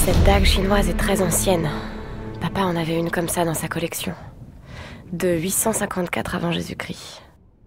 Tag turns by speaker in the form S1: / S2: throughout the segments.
S1: Cette dague chinoise est très ancienne. Papa en avait une comme ça dans sa collection. De 854 avant Jésus-Christ.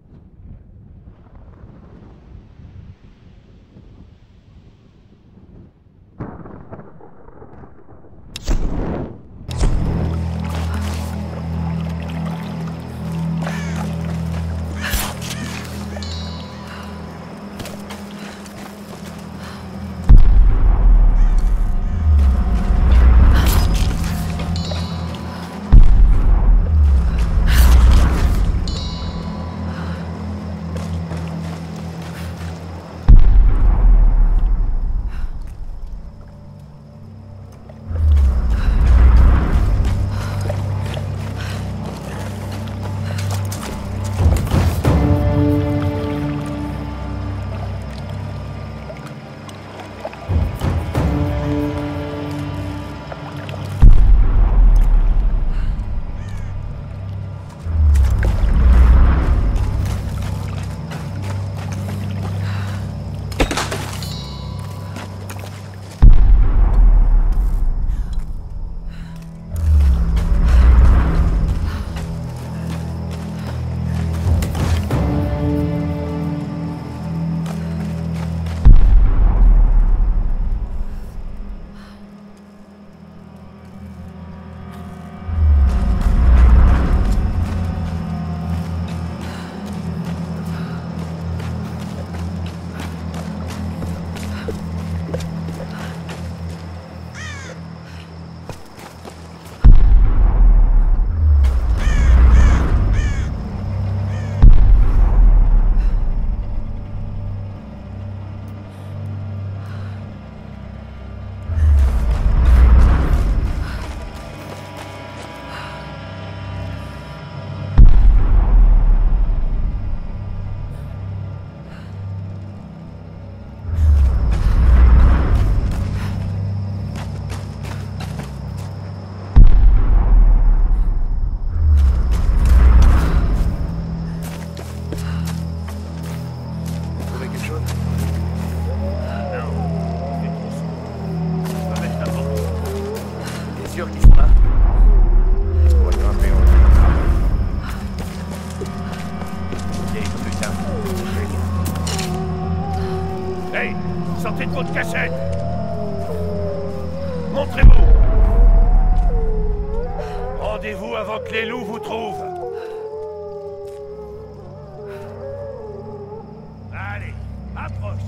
S2: Sortez de votre cachette! Montrez-vous! Rendez-vous avant que les loups vous trouvent! Allez, approche!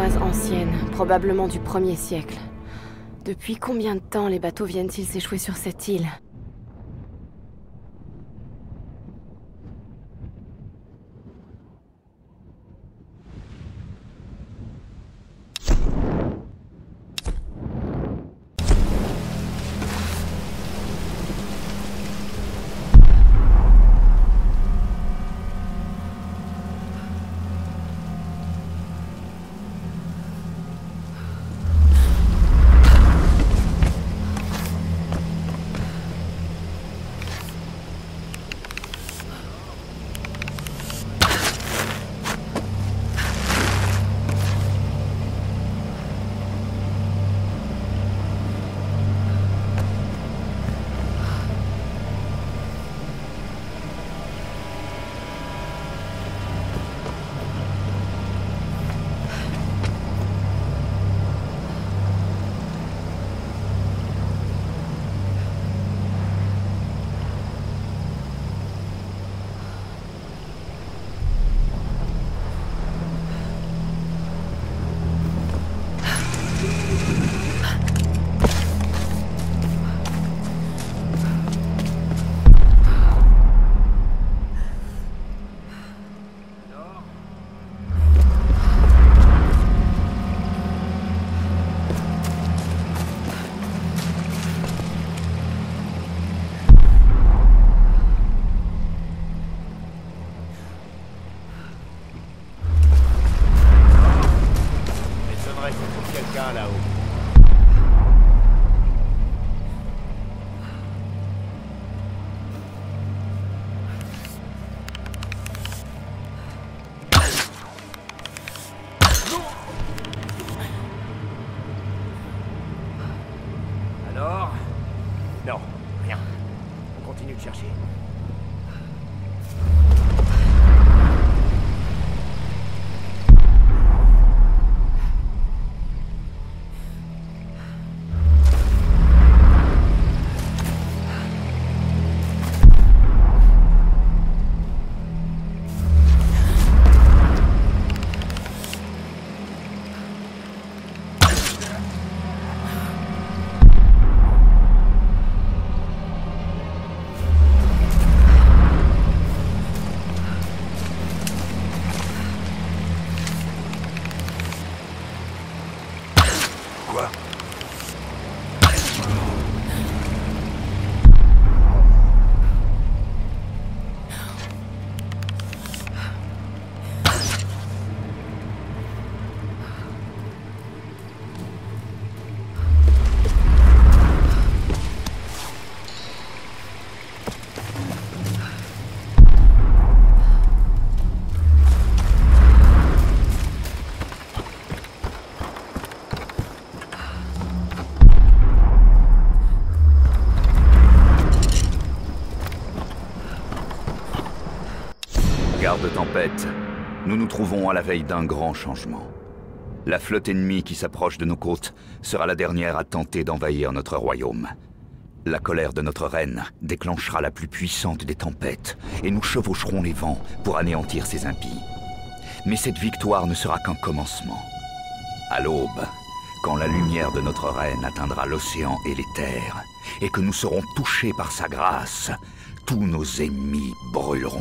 S1: chinoise ancienne, probablement du 1er siècle. Depuis combien de temps les bateaux viennent-ils s'échouer sur cette île?
S2: Non, rien. On continue de chercher.
S3: Garde tempête, nous nous trouvons à la veille d'un grand changement. La flotte ennemie qui s'approche de nos côtes sera la dernière à tenter d'envahir notre royaume. La colère de notre reine déclenchera la plus puissante des tempêtes, et nous chevaucherons les vents pour anéantir ces impies. Mais cette victoire ne sera qu'un commencement. À l'aube, quand la lumière de notre reine atteindra l'océan et les terres, et que nous serons touchés par sa grâce, tous nos ennemis brûleront.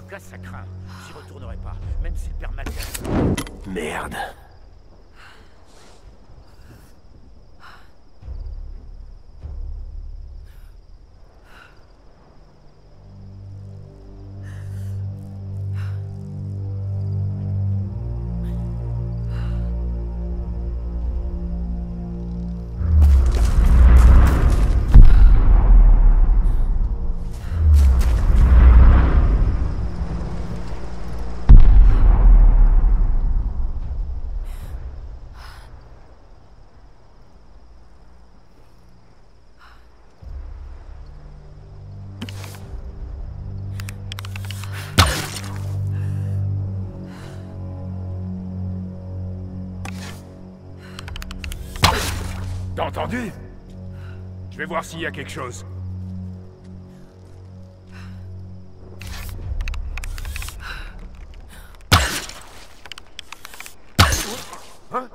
S2: tout cas, ça craint. J'y retournerai pas, même si le père Mathias...
S4: Merde.
S2: T'as entendu? Je vais voir s'il y a quelque chose. Hein?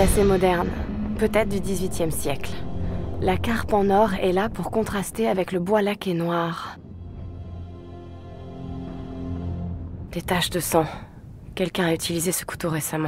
S1: assez moderne, peut-être du XVIIIe siècle. La carpe en or est là pour contraster avec le bois laqué noir. Des taches de sang. Quelqu'un a utilisé ce couteau récemment.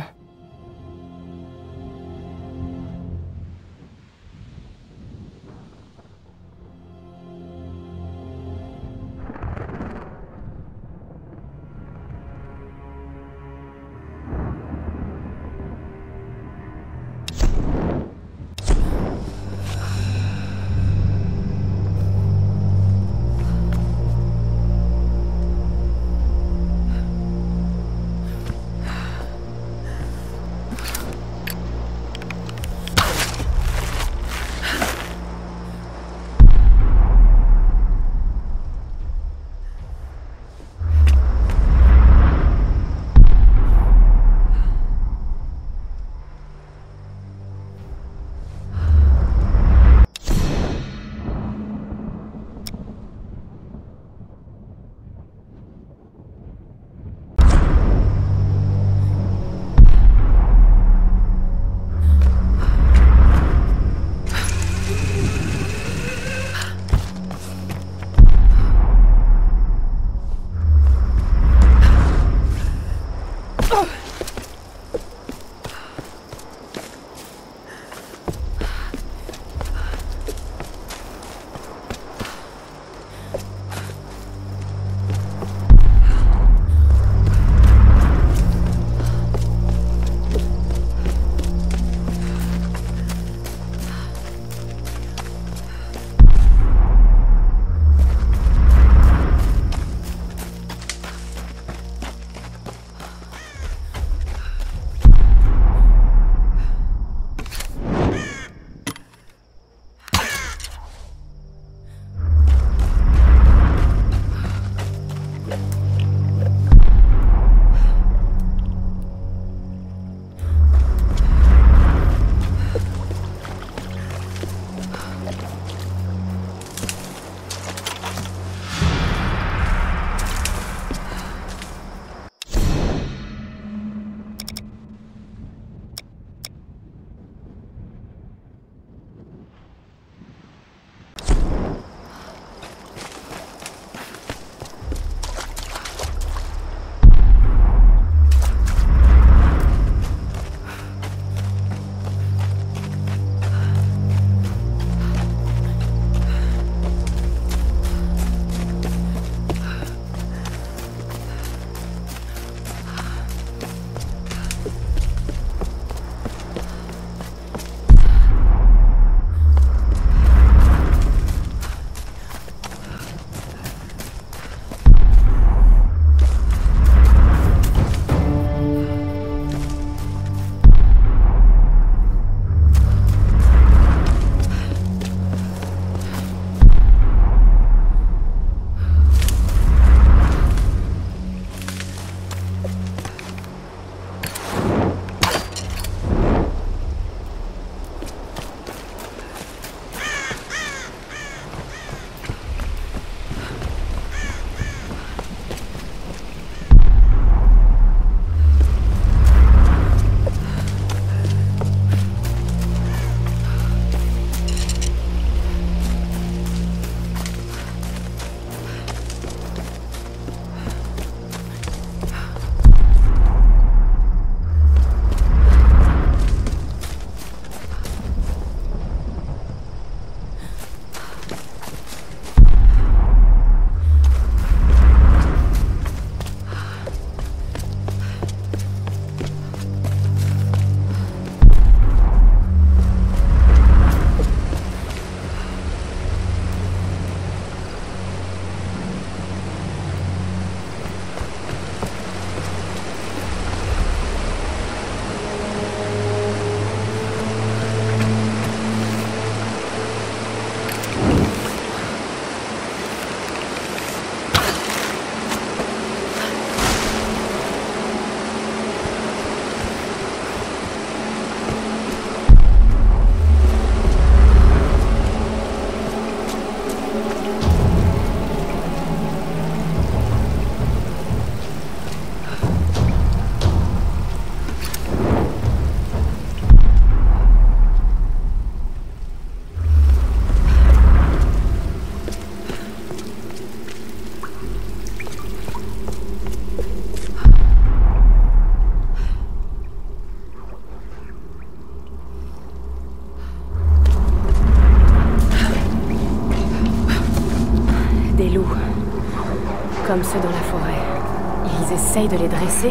S1: Des loups. Comme ceux dans la forêt. Ils essayent de les dresser.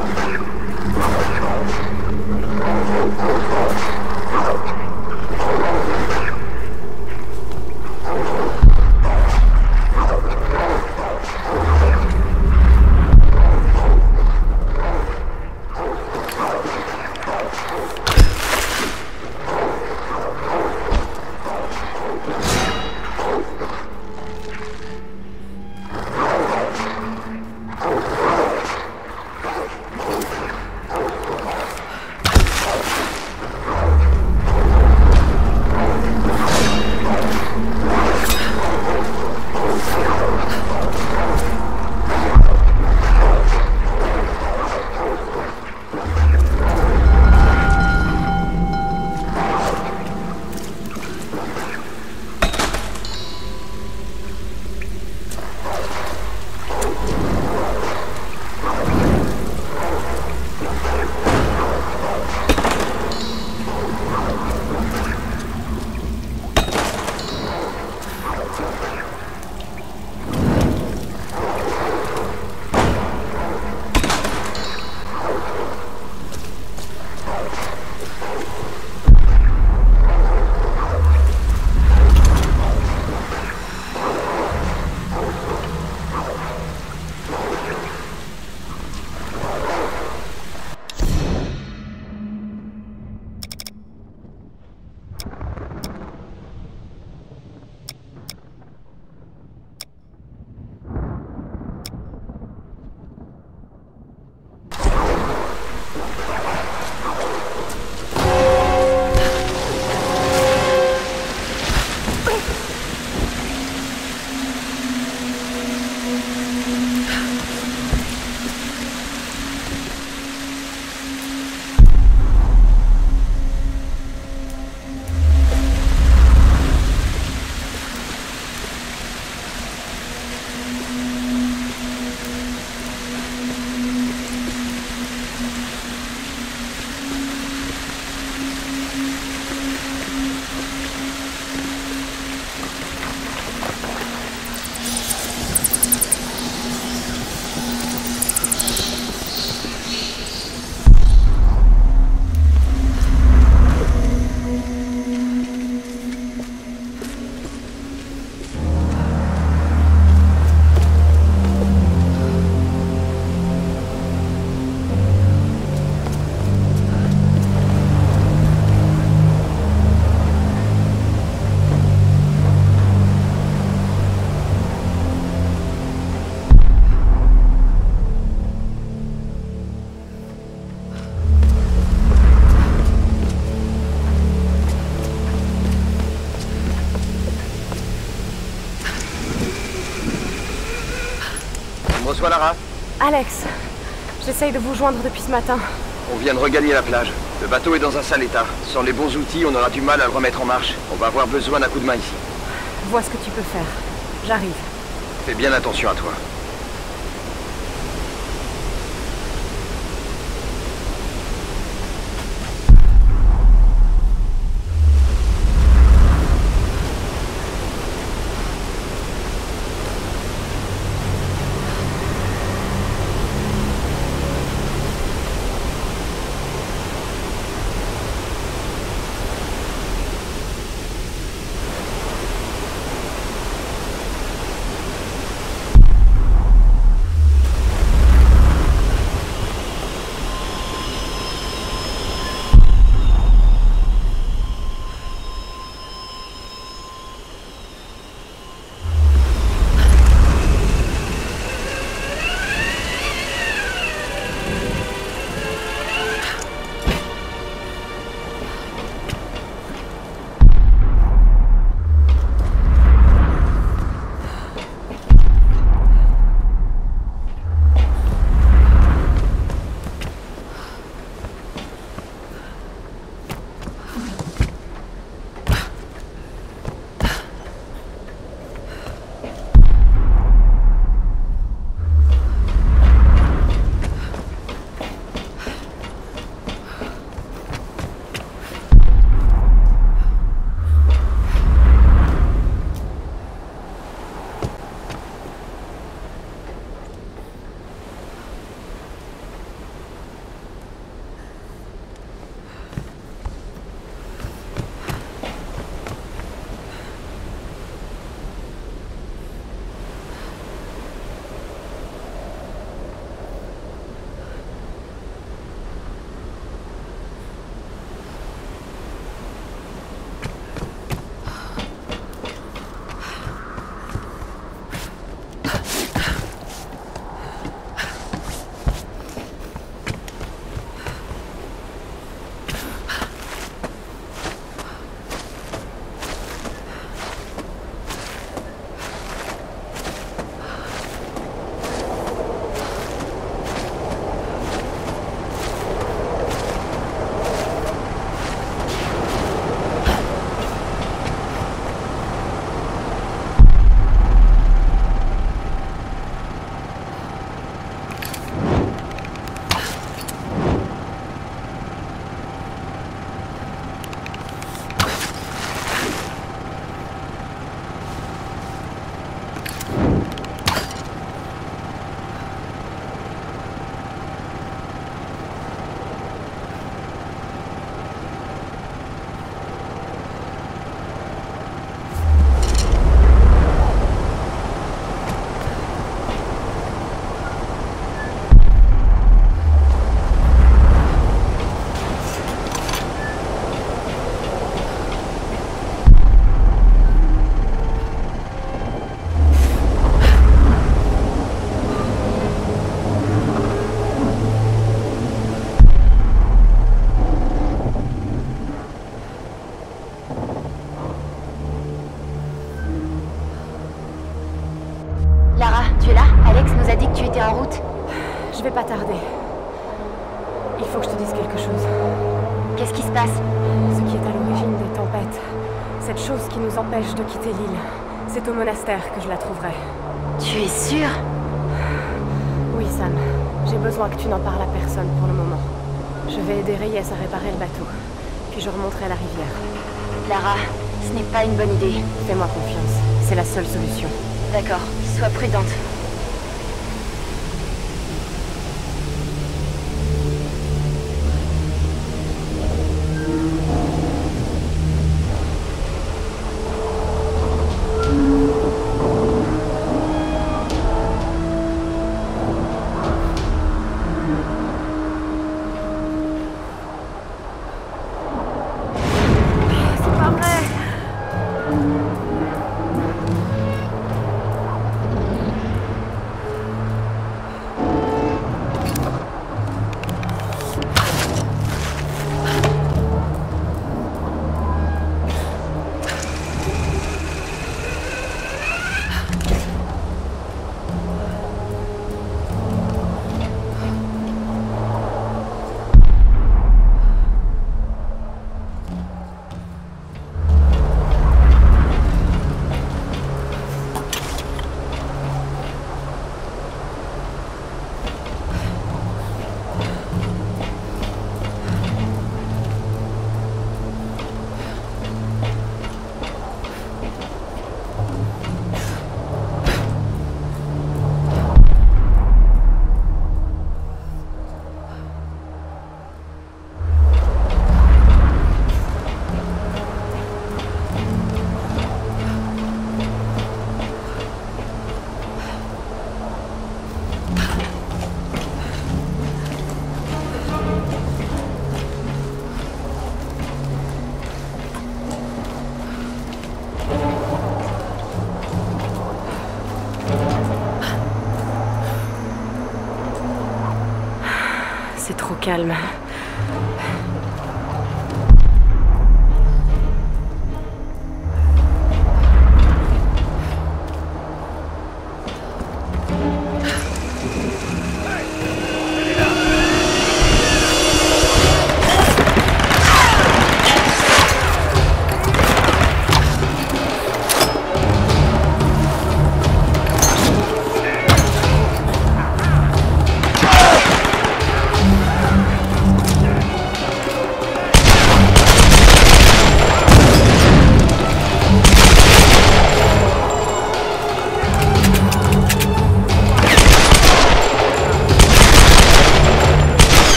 S2: Bonsoir Lara.
S1: Alex, j'essaye de vous joindre depuis ce matin.
S2: On vient de regagner la plage. Le bateau est dans un sale état. Sans les bons outils, on aura du mal à le remettre en marche. On va avoir besoin d'un coup de main ici.
S1: Vois ce que tu peux faire. J'arrive.
S2: Fais bien attention à toi.
S4: nous a dit que tu étais en route.
S1: Je vais pas tarder. Il faut que je te dise quelque chose.
S4: Qu'est-ce qui se passe?
S1: Ce qui est à l'origine des tempêtes, cette chose qui nous empêche de quitter l'île, c'est au monastère que je la trouverai.
S4: Tu es sûr?
S1: Oui, Sam. J'ai besoin que tu n'en parles à personne pour le moment. Je vais aider Reyes à réparer le bateau, puis je remonterai à la rivière.
S4: Lara, ce n'est pas une bonne idée.
S1: Fais-moi confiance, c'est la seule solution.
S4: D'accord, sois prudente.
S1: C'est trop calme.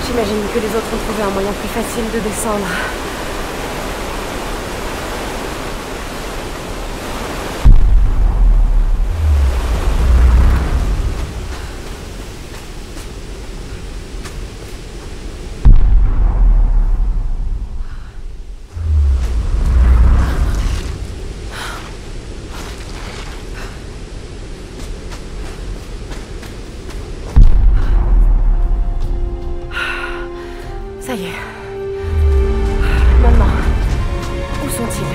S1: J'imagine que les autres ont trouvé un moyen plus facile de descendre. Ça y est. Maintenant, où sont-ils?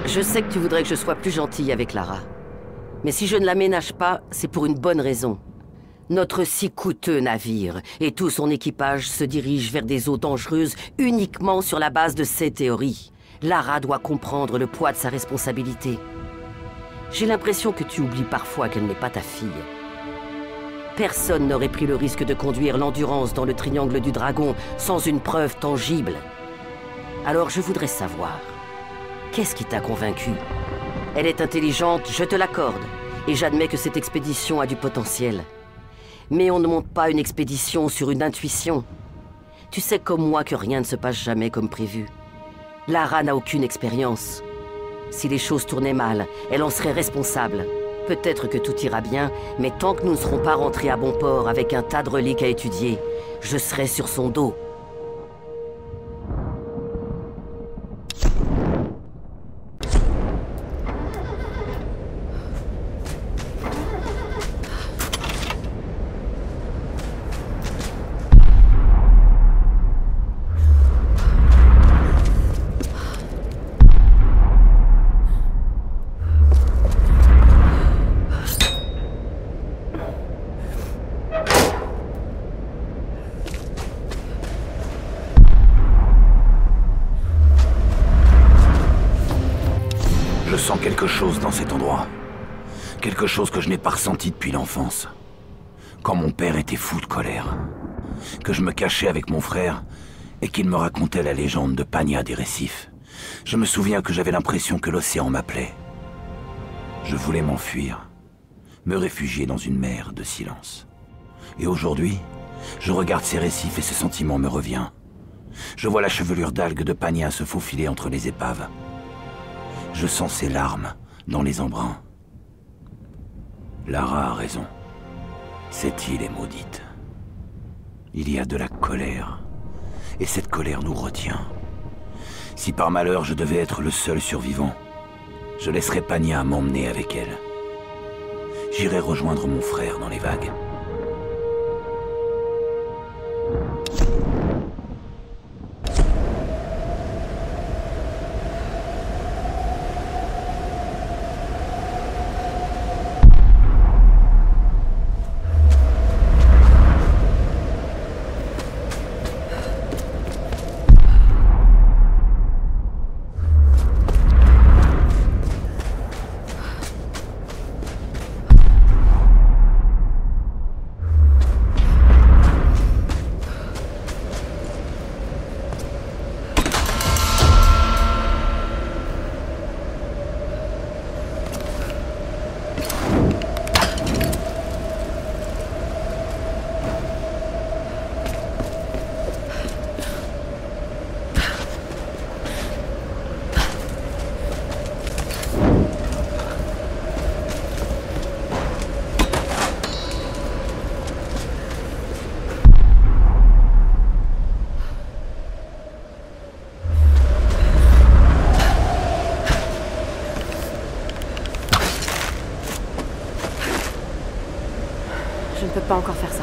S5: Je sais que tu voudrais que je sois plus gentille avec Lara. Mais si je ne la ménage pas, c'est pour une bonne raison. Notre si coûteux navire et tout son équipage se dirigent vers des eaux dangereuses uniquement sur la base de ces théories. Lara doit comprendre le poids de sa responsabilité. J'ai l'impression que tu oublies parfois qu'elle n'est pas ta fille. Personne n'aurait pris le risque de conduire l'Endurance dans le triangle du dragon sans une preuve tangible. Alors je voudrais savoir, qu'est-ce qui t'a convaincu? Elle est intelligente, je te l'accorde, et j'admets que cette expédition a du potentiel. Mais on ne monte pas une expédition sur une intuition. Tu sais comme moi que rien ne se passe jamais comme prévu. Lara n'a aucune expérience. Si les choses tournaient mal, elle en serait responsable. Peut-être que tout ira bien, mais tant que nous ne serons pas rentrés à bon port avec un tas de reliques à étudier, je serai sur son dos.
S6: Je sens quelque chose dans cet endroit. Quelque chose que je n'ai pas ressenti depuis l'enfance. Quand mon père était fou de colère. Que je me cachais avec mon frère et qu'il me racontait la légende de Pania des récifs. Je me souviens que j'avais l'impression que l'océan m'appelait. Je voulais m'enfuir, me réfugier dans une mer de silence. Et aujourd'hui, je regarde ces récifs et ce sentiment me revient. Je vois la chevelure d'algues de Pania se faufiler entre les épaves. Je sens ses larmes dans les embruns. Lara a raison. Cette île est maudite. Il y a de la colère. Et cette colère nous retient. Si par malheur je devais être le seul survivant, je laisserais Pania m'emmener avec elle. J'irai rejoindre mon frère dans les vagues.
S1: Je ne peux pas encore faire ça.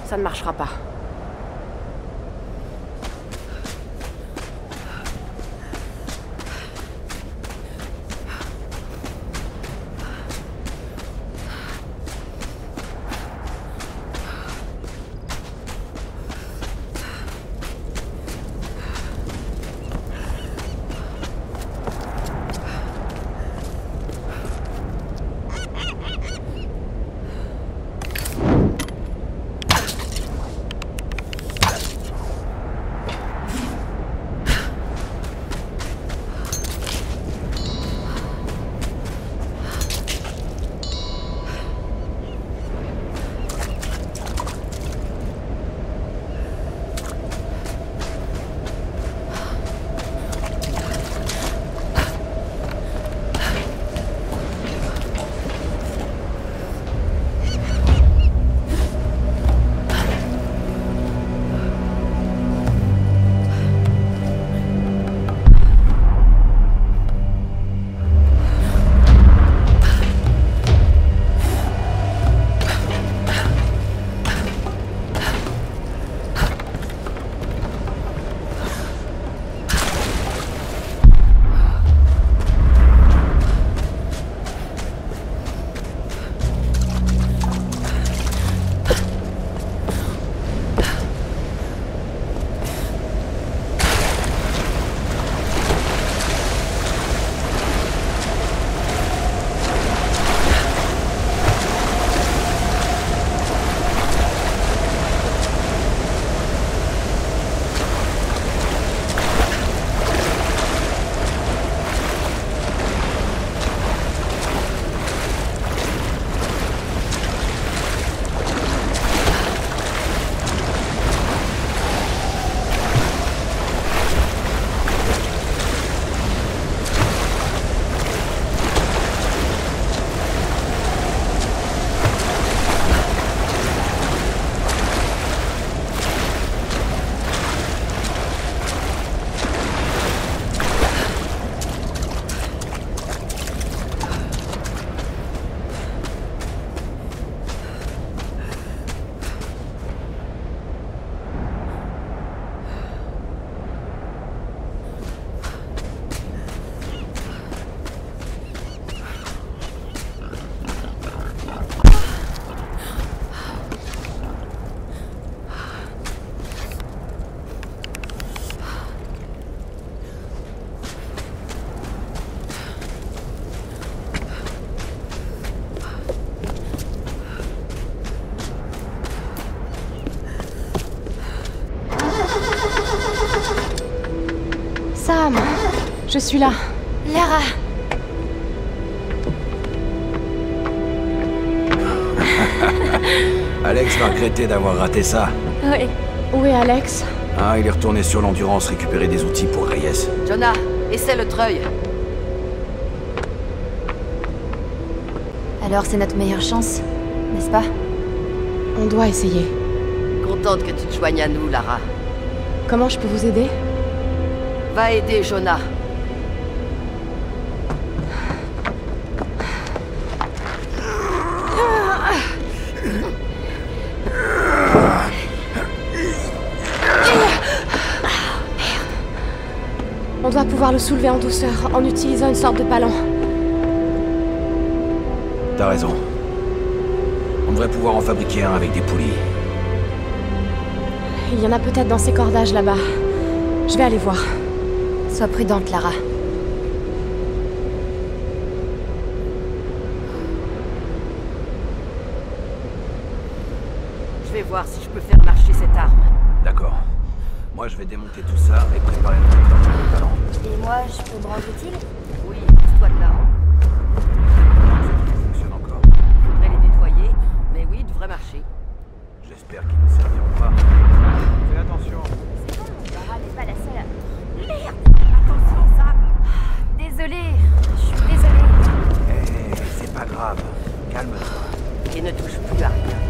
S1: Ça ne marchera pas. Sam, je suis là.
S4: Lara!
S6: Alex va regretter d'avoir raté ça.
S4: Oui.
S1: Où est Alex?
S6: Ah, il est retourné sur l'endurance récupérer des outils pour Reyes.
S5: Jonah, essaie le treuil.
S4: Alors c'est notre meilleure chance, n'est-ce pas?
S1: On doit essayer.
S5: Contente que tu te joignes à nous, Lara.
S1: Comment je peux vous aider?
S5: Va aider Jonah.
S1: On doit pouvoir le soulever en douceur, en utilisant une sorte de palan.
S6: T'as raison. On devrait pouvoir en fabriquer un avec des poulies.
S1: Il y en a peut-être dans ces cordages là-bas. Je vais aller voir.
S4: Sois prudente, Lara.
S5: Je vais voir si je peux faire marcher cette arme.
S6: D'accord. Moi, je vais démonter tout ça et préparer le truc dans le talent.
S4: Et moi, je peux me rendre utile?
S5: Oui, pousse-toi de là.
S6: Ça fonctionne encore.
S5: Faudrait les nettoyer, mais oui, devrait marcher.
S6: J'espère qu'ils ne serviront pas. Fais attention.
S4: C'est bon, Lara n'est pas la seule. Merde!
S5: Attention, Sam!
S4: Désolée, je suis désolée.
S6: Hé, c'est pas grave. Calme-toi.
S5: Et ne touche plus à rien.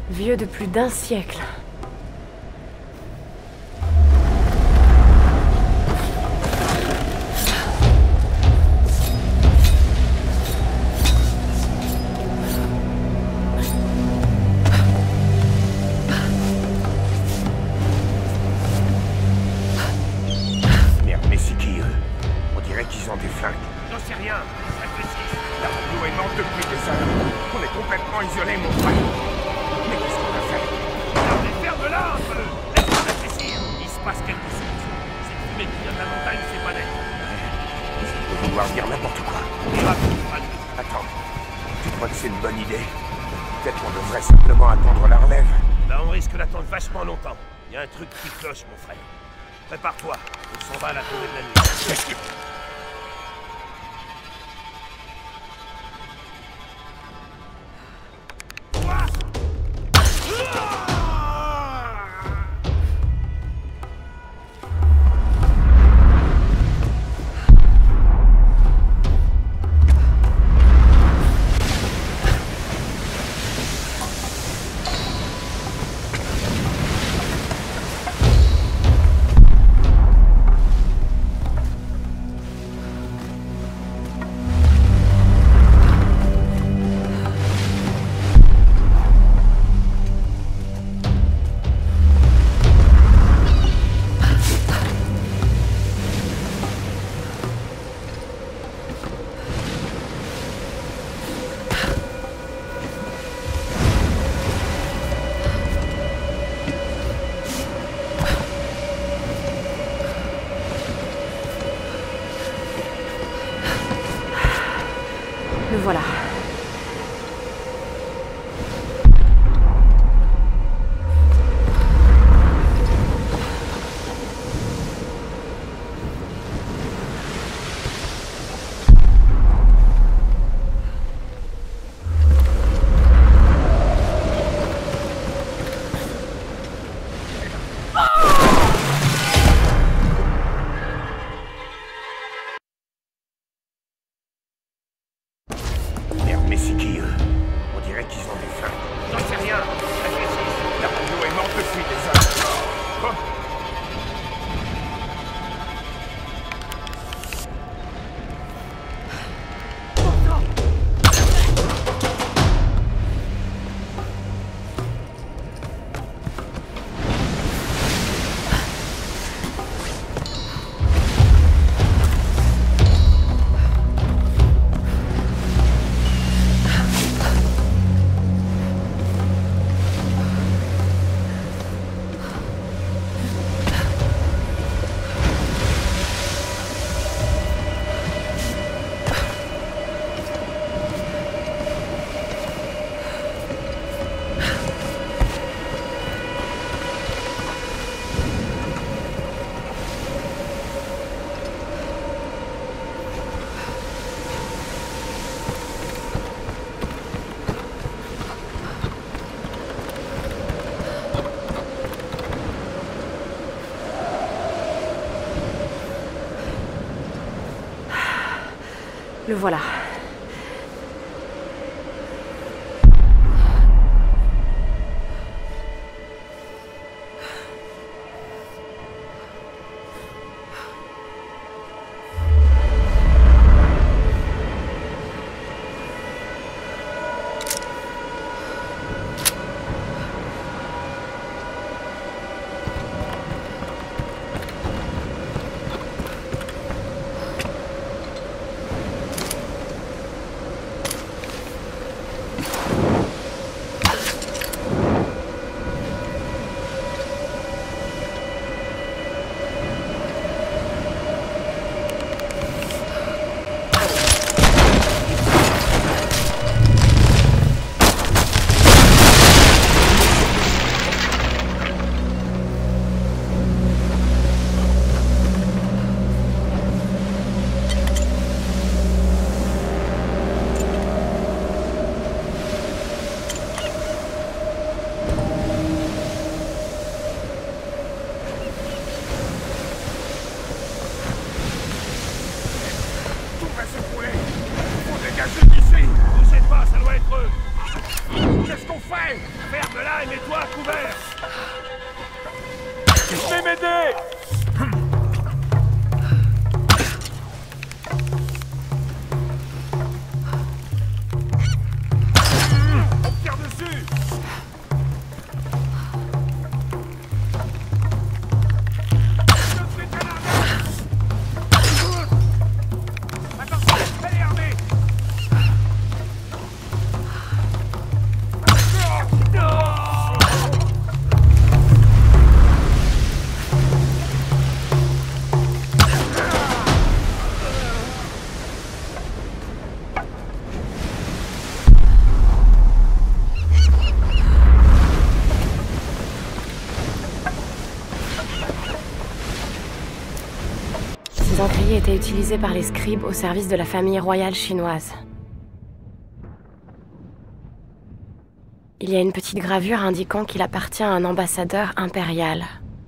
S1: Vieux de plus d'un siècle.
S7: Merde, mais c'est qui, eux? On dirait qu'ils ont des flingues. J'en sais rien. Réfléchis. La radio est morte depuis des heures. On est complètement isolés, mon frère. Mais qu'est-ce qu'on a fait? Ferme-la un peu! Laisse-moi réfléchir. Il se passe quelque chose. Cette fumée qui vient de la montagne, c'est pas net. Ça peut vouloir dire n'importe quoi. Attends. Tu crois que c'est une bonne idée? Peut-être qu'on devrait simplement attendre la relève. Là, on risque d'attendre vachement longtemps. Il y a un truc qui cloche, mon frère. Prépare-toi. On s'en va à la tombée de la nuit. Qu'est-ce que...
S1: Le voilà.
S7: Mais c'est qui, eux? On dirait qu'ils ont des flingues. J'en sais rien. Réfléchis. La radio est morte depuis des heures. Quoi?
S1: Le voilà.
S7: Ren, et toi, à couvert! Je vais m'aider! On me tire dessus! Elle est armée!
S1: Ces encriers étaient utilisés par les scribes au service de la famille royale chinoise. Il y a une petite gravure indiquant qu'il appartient à un ambassadeur impérial.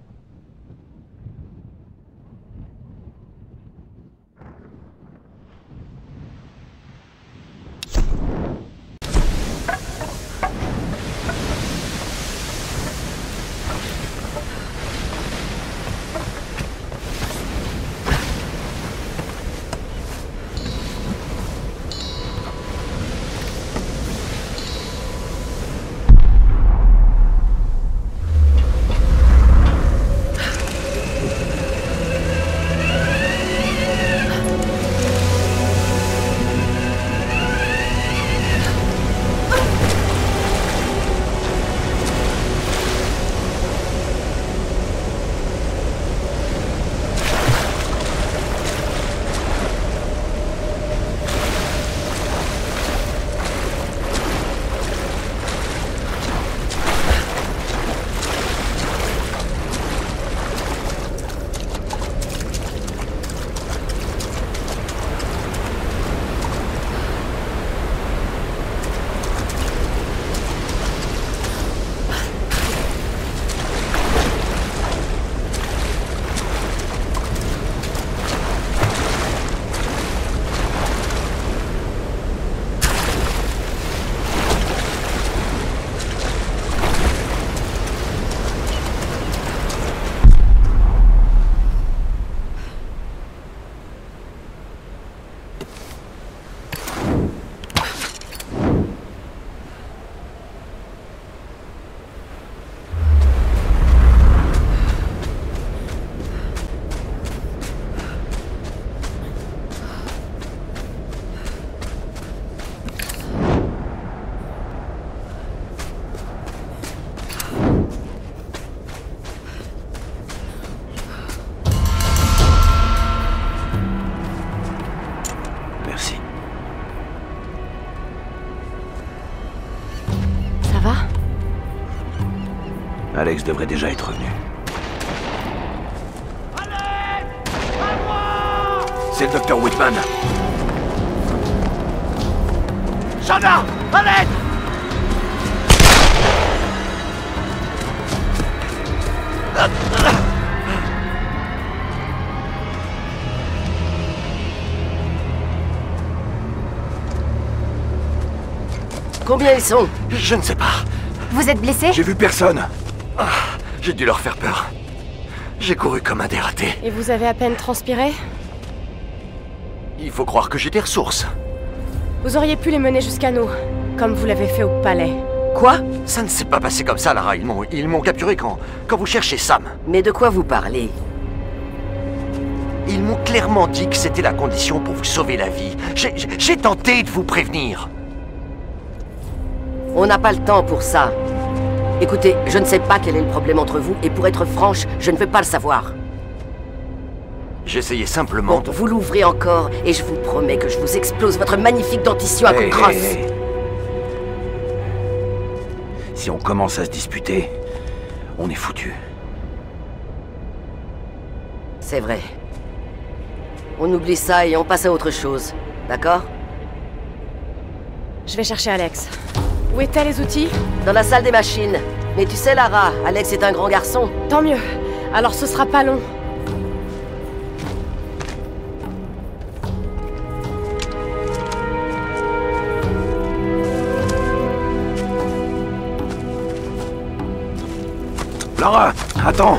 S6: Alex devrait déjà être revenu. C'est le Dr. Whitman.
S7: Shana! À l'aide!
S5: Combien ils sont?
S6: Je ne sais pas.
S4: Vous êtes blessé?
S6: J'ai vu personne. Ah, j'ai dû leur faire peur. J'ai couru comme un dératé.
S1: Et vous avez à peine transpiré?
S6: Il faut croire que j'étais ressource.
S1: Vous auriez pu les mener jusqu'à nous, comme vous l'avez fait au palais.
S5: Quoi?
S6: Ça ne s'est pas passé comme ça, Lara. Ils m'ont capturé quand vous cherchez Sam.
S5: Mais de quoi vous parlez?
S6: Ils m'ont clairement dit que c'était la condition pour vous sauver la vie. J'ai tenté de vous prévenir.
S5: On n'a pas le temps pour ça. Écoutez, je ne sais pas quel est le problème entre vous, et pour être franche, je ne veux pas le savoir.
S6: J'essayais simplement
S5: Bon, vous l'ouvrez encore, et je vous promets que je vous explose votre magnifique dentition à coups de crosse.
S6: Si on commence à se disputer, on est foutu.
S5: C'est vrai. On oublie ça et on passe à autre chose, d'accord?
S1: Je vais chercher Alex. Où étaient les outils?
S5: Dans la salle des machines. Mais tu sais, Lara, Alex est un grand garçon.
S1: Tant mieux. Alors ce sera pas long.
S6: Lara, attends!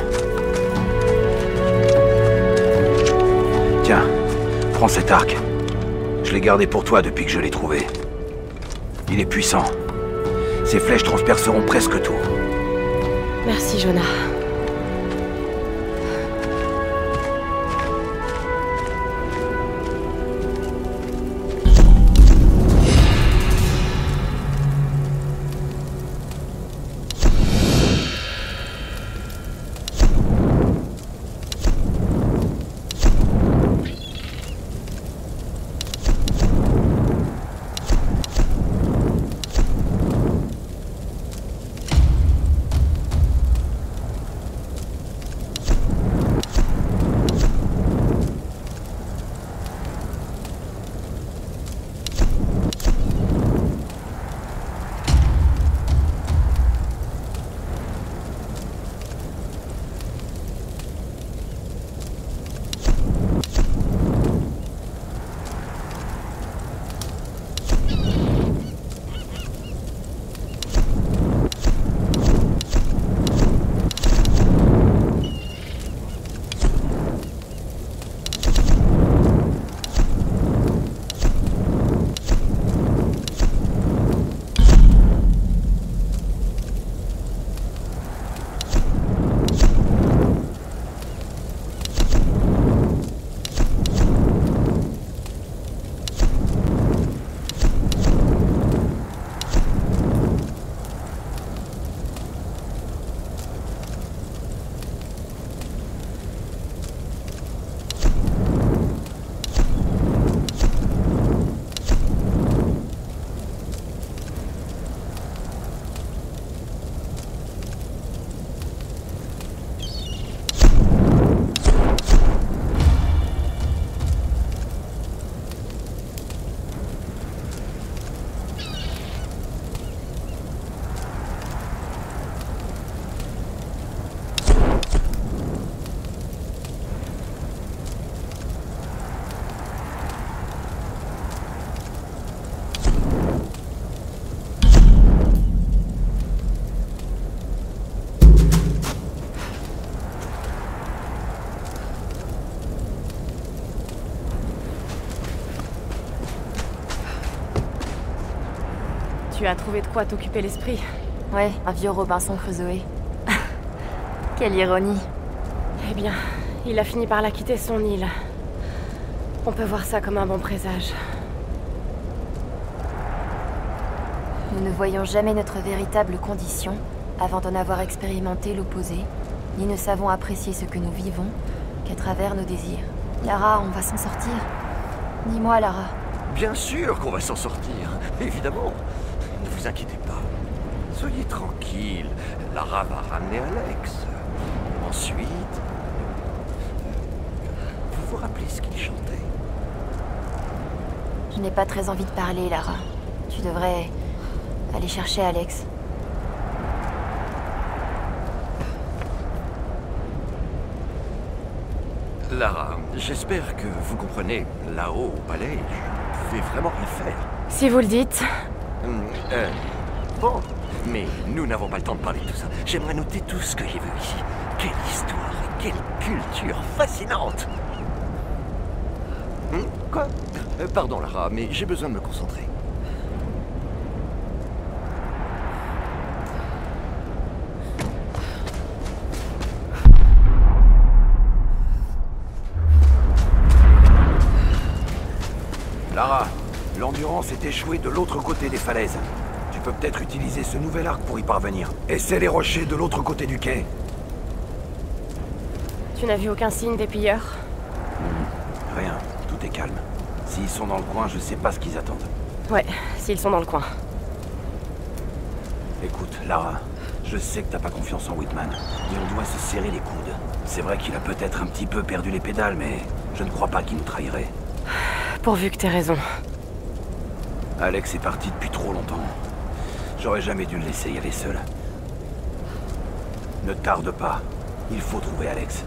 S6: Tiens, prends cet arc. Je l'ai gardé pour toi depuis que je l'ai trouvé. Il est puissant. Ces flèches transperceront presque tout.
S1: Merci, Jonah. Tu as trouvé de quoi t'occuper l'esprit.
S4: Ouais, un vieux Robinson Crusoe. Quelle ironie.
S1: Eh bien, il a fini par la quitter son île. On peut voir ça comme un bon présage.
S4: Nous ne voyons jamais notre véritable condition avant d'en avoir expérimenté l'opposé, ni ne savons apprécier ce que nous vivons qu'à travers nos désirs. Lara, on va s'en sortir. Dis-moi, Lara.
S8: Bien sûr qu'on va s'en sortir, évidemment. Ne vous inquiétez pas. Soyez tranquille. Lara va ramener Alex. Ensuite... vous vous rappelez ce qu'il chantait?
S4: Je n'ai pas très envie de parler, Lara. Tu devrais aller chercher Alex.
S8: Lara, j'espère que vous comprenez. Là-haut, au palais, je ne pouvais vraiment rien faire.
S1: Si vous le dites.
S8: Bon, mais nous n'avons pas le temps de parler de tout ça. J'aimerais noter tout ce que j'ai vu ici. Quelle histoire et quelle culture fascinante. Quoi? Pardon, Lara, mais j'ai besoin de me concentrer.
S6: Lara, l'endurance est échouée de l'autre côté des falaises. Tu peux peut-être utiliser ce nouvel arc pour y parvenir. Essaie les rochers de l'autre côté du quai.
S1: Tu n'as vu aucun signe des pilleurs?
S6: Rien, tout est calme. S'ils sont dans le coin, je sais pas ce qu'ils attendent.
S1: Ouais, s'ils sont dans le coin.
S6: Écoute, Lara, je sais que t'as pas confiance en Whitman, mais on doit se serrer les coudes. C'est vrai qu'il a peut-être un petit peu perdu les pédales, mais je ne crois pas qu'il nous trahirait.
S1: Pourvu que t'aies raison.
S6: Alex est parti depuis trop longtemps. J'aurais jamais dû le laisser y aller seul. Ne tarde pas. Il faut trouver Alex.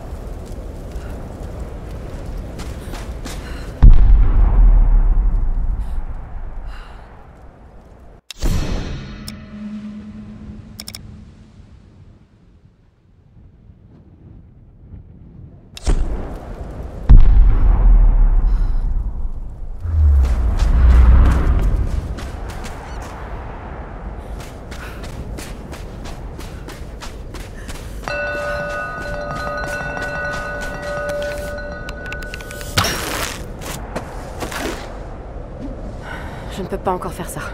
S1: peut pas encore faire ça.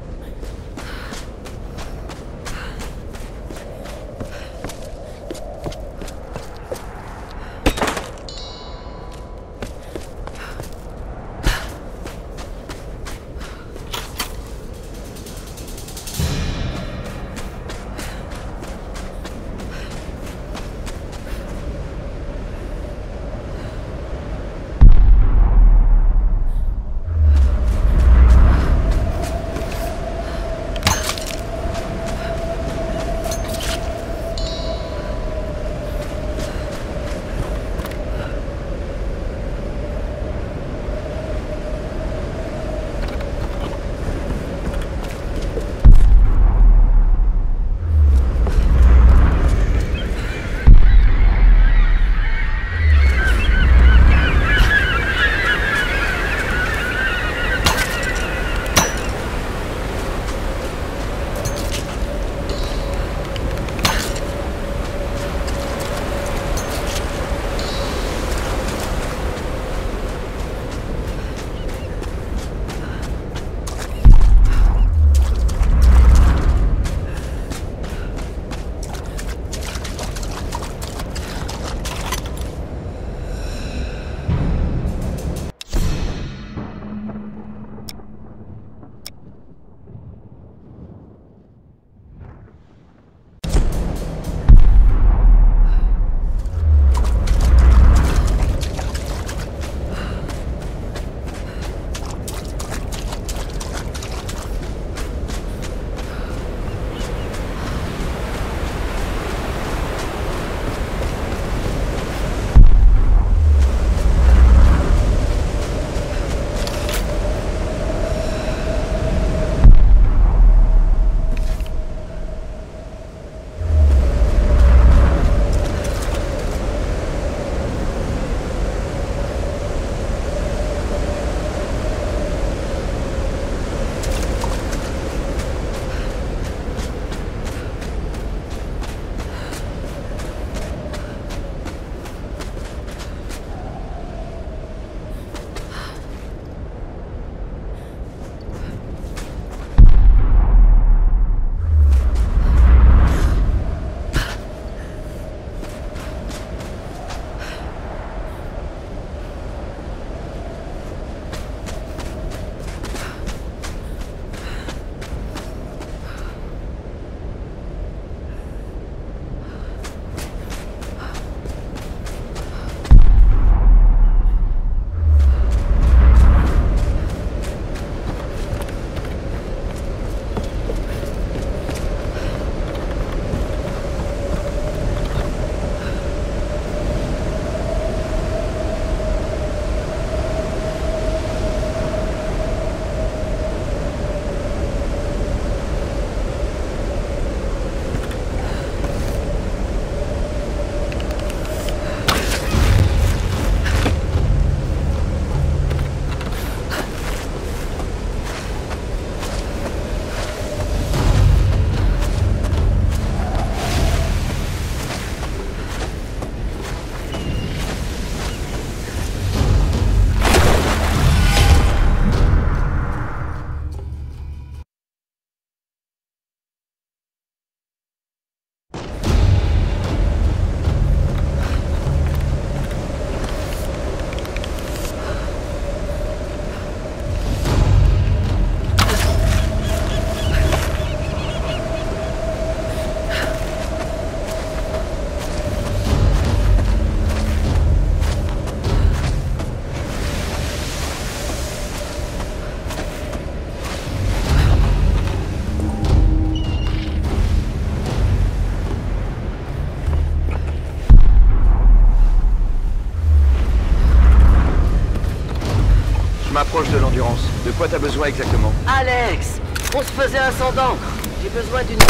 S2: m'approche de l'endurance. De quoi t'as besoin exactement?
S5: Alex! On se faisait un sang d'encre. J'ai besoin d'une...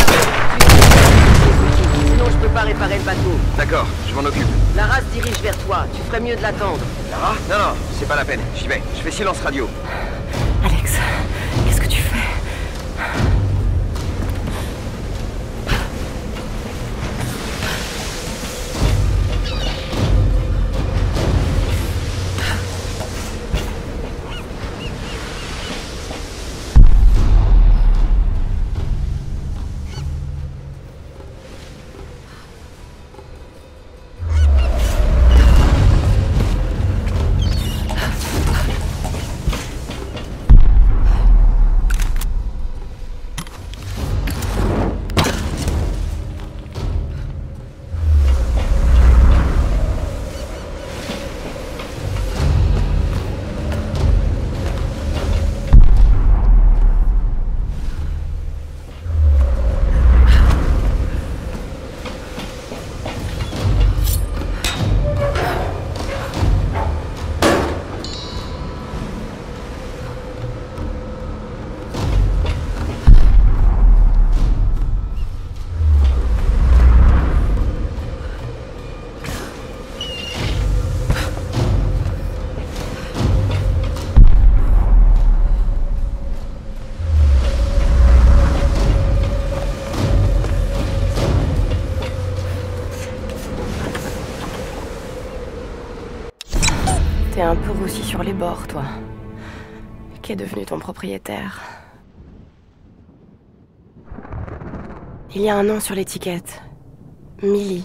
S5: Sinon je peux pas réparer le bateau.
S2: D'accord, je m'en occupe.
S5: Lara se dirige vers toi. Tu ferais mieux de l'attendre.
S2: Lara? Non, non, c'est pas la peine. J'y vais. Je fais silence radio.
S1: Alex, qu'est-ce que tu fais? T'es un peu roussi sur les bords, toi. Qu'est devenu ton propriétaire? Il y a un nom sur l'étiquette. Millie.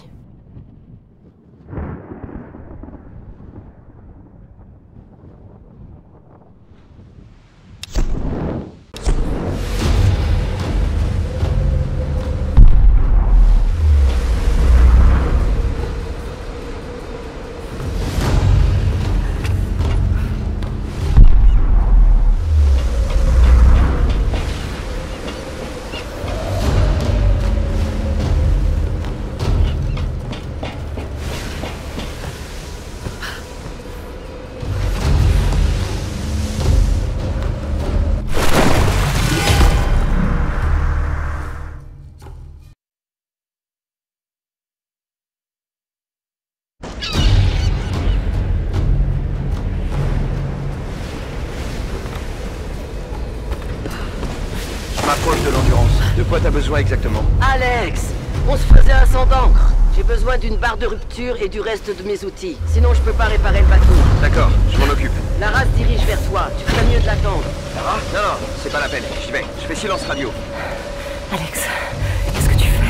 S2: M'approche de l'endurance. De quoi t'as besoin exactement?
S5: Alex, on se faisait un sang d'encre. J'ai besoin d'une barre de rupture et du reste de mes outils. Sinon, je peux pas réparer le bateau.
S2: D'accord, je m'en occupe.
S5: Lara se dirige vers toi. Tu ferais mieux de l'attendre.
S2: Lara? Non, c'est pas la peine. J'y vais. Je fais silence radio.
S1: Alex, qu'est-ce que tu fais?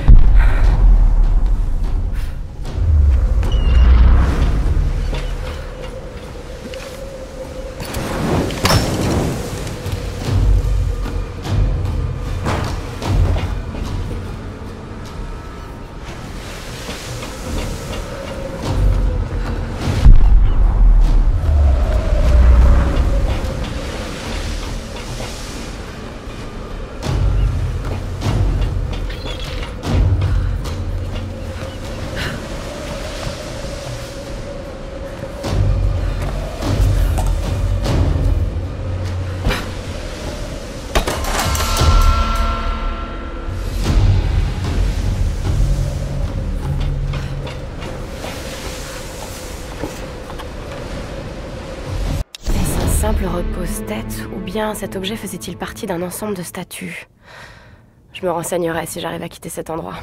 S1: Simple repose-tête, ou bien cet objet faisait-il partie d'un ensemble de statues? Je me renseignerai si j'arrive à quitter cet endroit.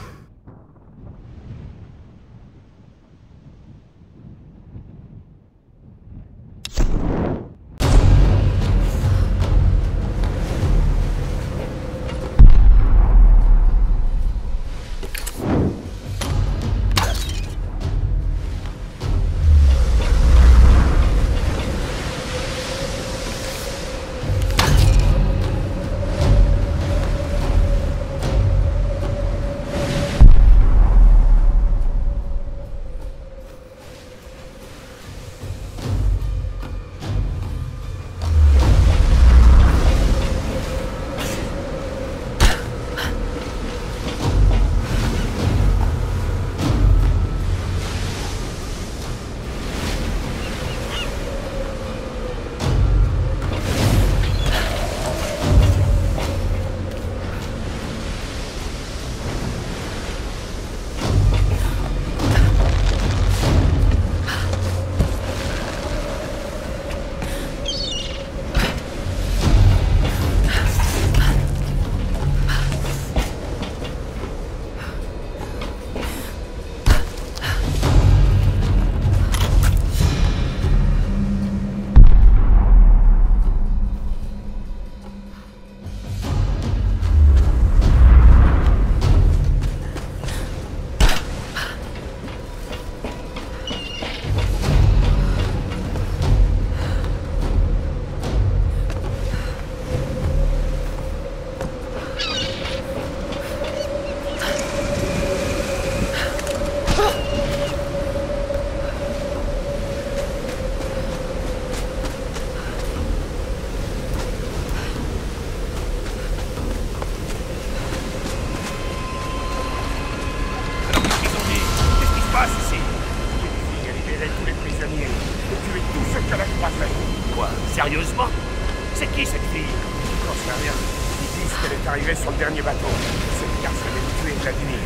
S7: Sérieusement? C'est qui cette fille? J'en sais rien. Ils disent qu'elle est arrivée sur le dernier bateau. Cette garce avait tué Vladimir.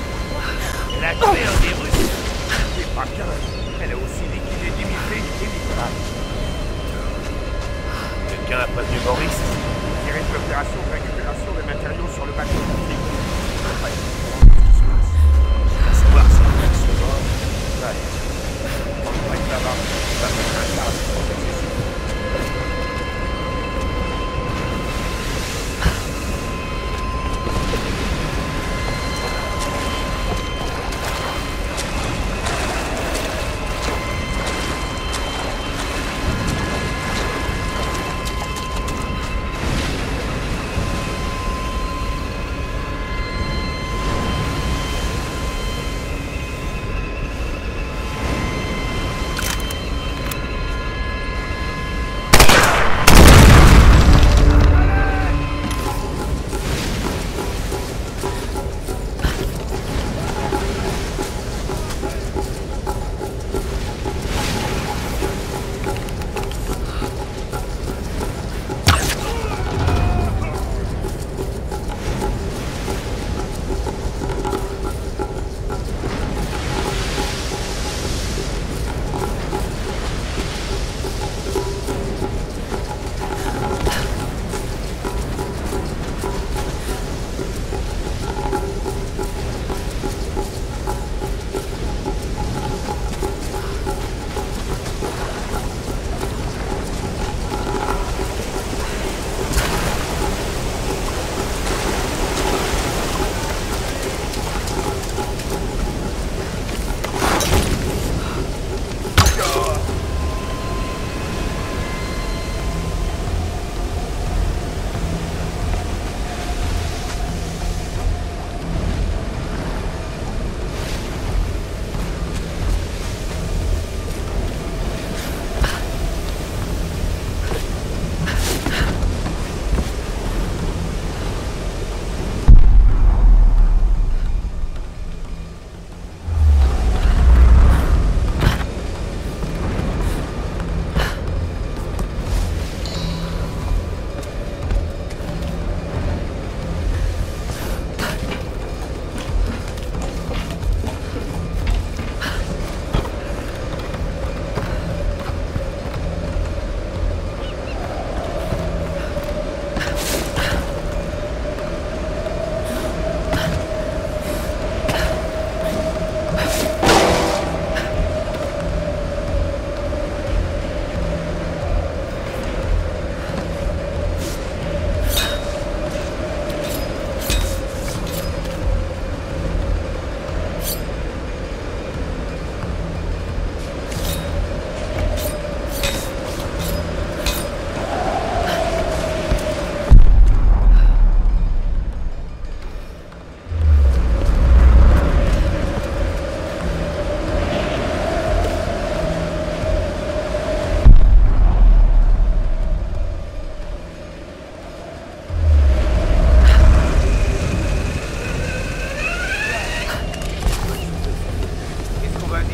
S7: Elle a tué un des Russes. Et pas bien. Elle a aussi liquidé Dimitri et Nicolas. Quelqu'un a prévenu Boris? Il dirait que l'opération de récupération des matériaux sur le bateau. Ouais. À savoir si elle se mort. Ouais. On va être là-bas. Ça va être un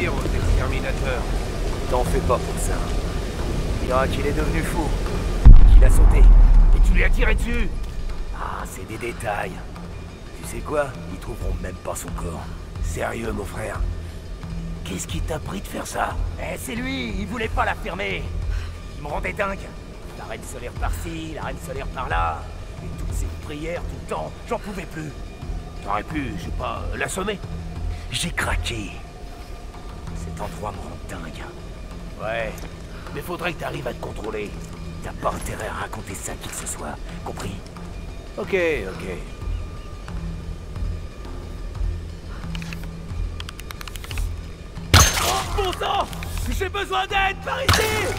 S7: dire aux exterminateurs?
S6: T'en fais pas pour ça. Il dira qu'il est devenu fou, qu'il a sauté.
S7: Et tu lui as tiré dessus?
S6: Ah, c'est des détails. Tu sais quoi? Ils trouveront même pas son corps. Sérieux, mon frère. Qu'est-ce qui t'a pris de faire ça?
S9: Eh, c'est lui, il voulait pas l'affirmer. Il me rendait dingue. La reine solaire par-ci, la reine solaire par-là. Et toutes ces prières tout le temps, j'en pouvais plus.
S7: T'aurais pu, je sais pas, l'assommer.
S6: J'ai craqué. Cet endroit me rend dingue.
S9: Ouais, mais faudrait que t'arrives à te contrôler.
S6: T'as pas intérêt à raconter ça à qui que ce soit, compris?
S9: Ok, ok. Oh, bon sang! J'ai besoin d'aide par ici!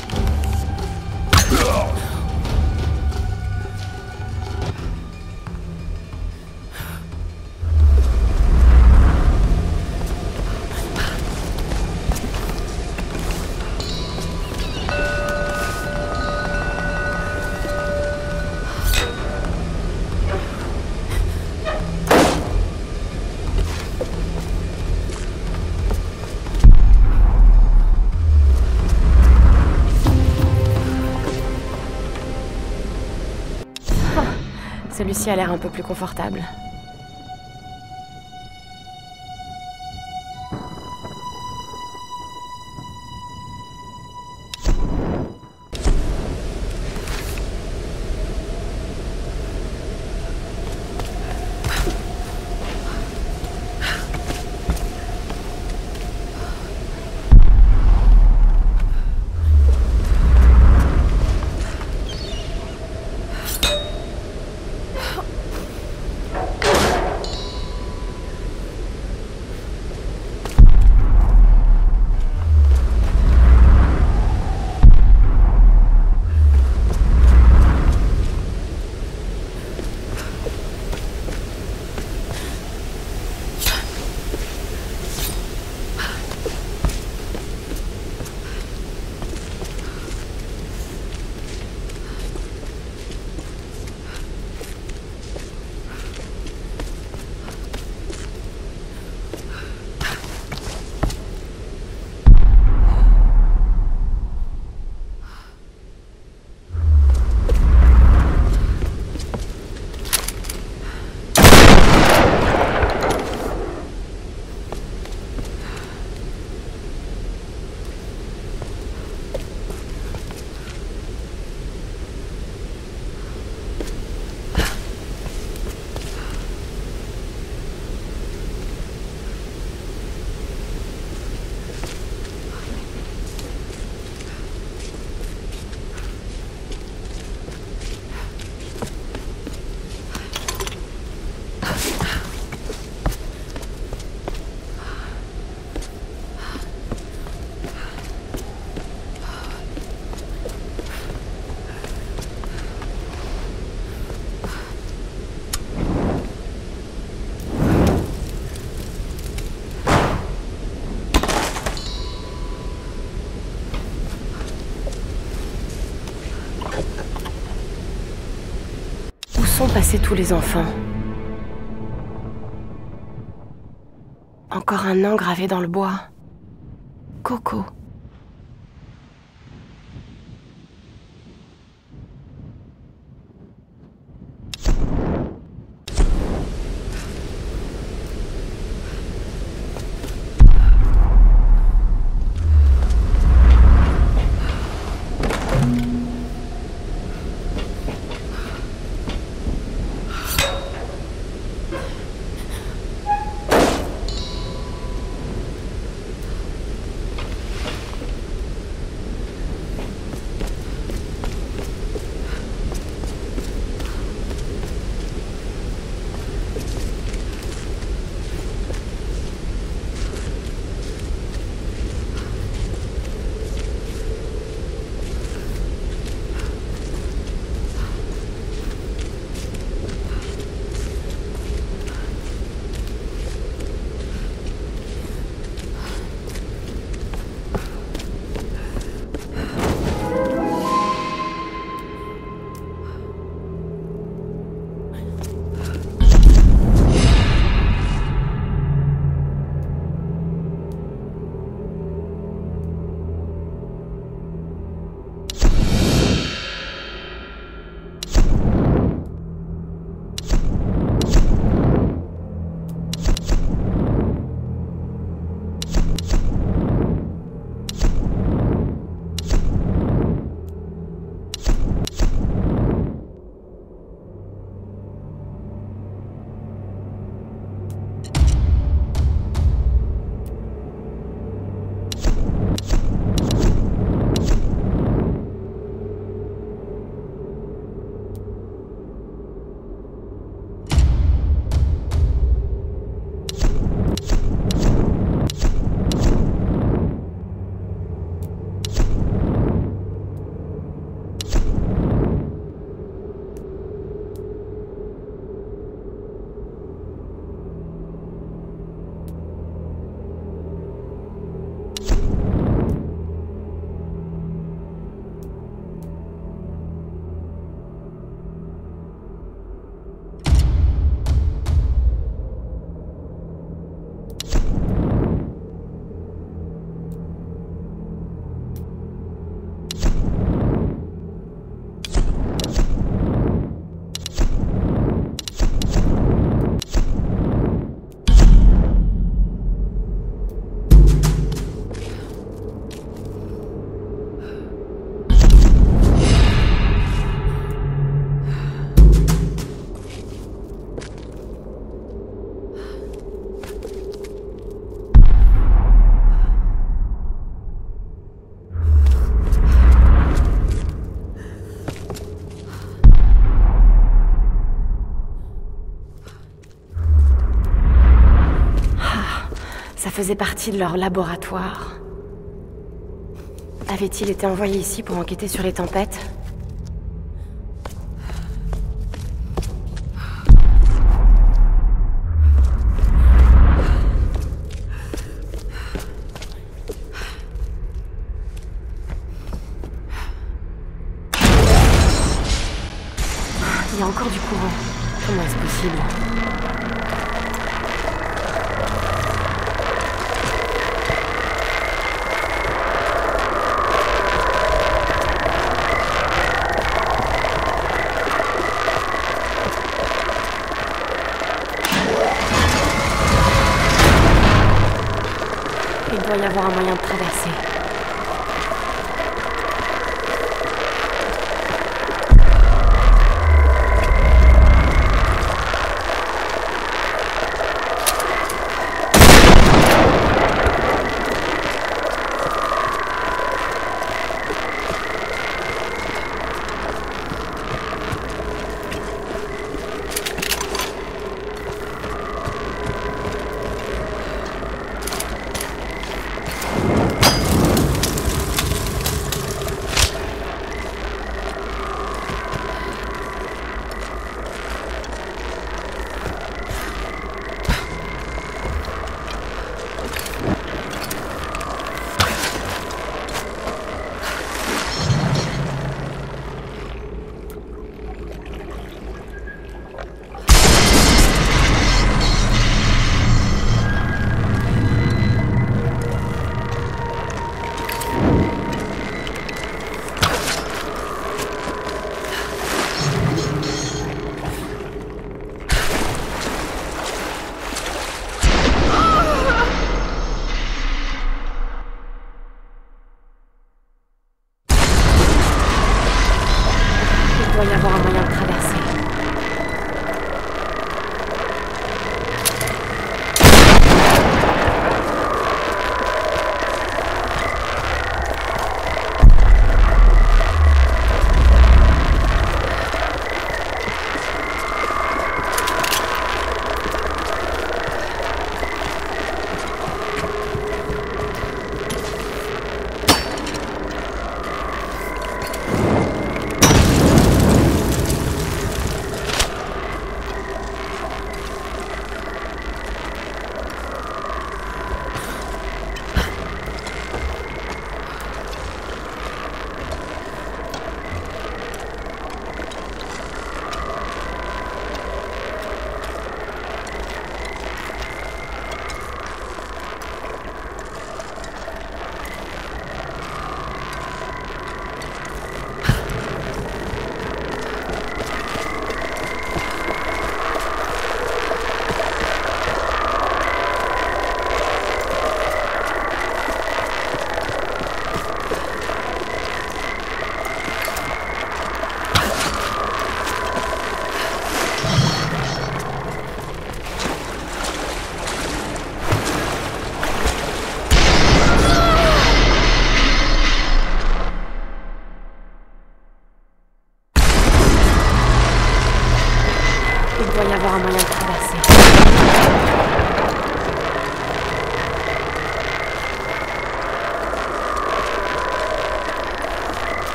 S1: Celui-ci a l'air un peu plus confortable. Où sont passés tous les enfants? Encore un nom gravé dans le bois. Coco. Ça faisait partie de leur laboratoire. Avait-il été envoyé ici pour enquêter sur les tempêtes? Il y a encore du courant. Comment est-ce possible? Il doit y avoir un moyen de traverser.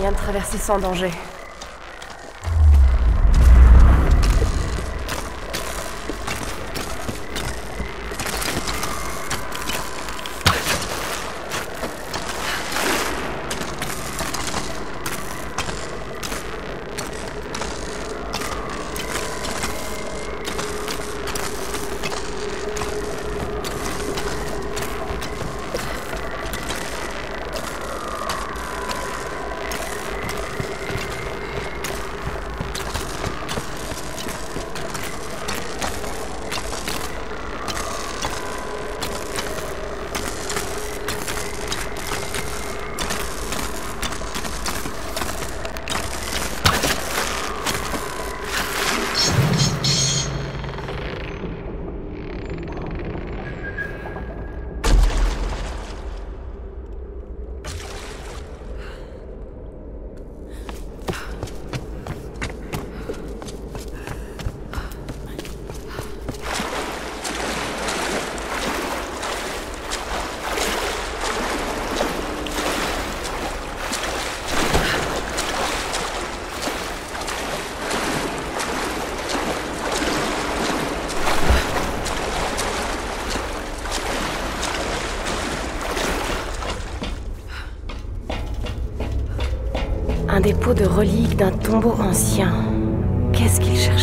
S1: moyen de traverser sans danger. Un dépôt de reliques d'un tombeau ancien. Qu'est-ce qu'il cherchait ?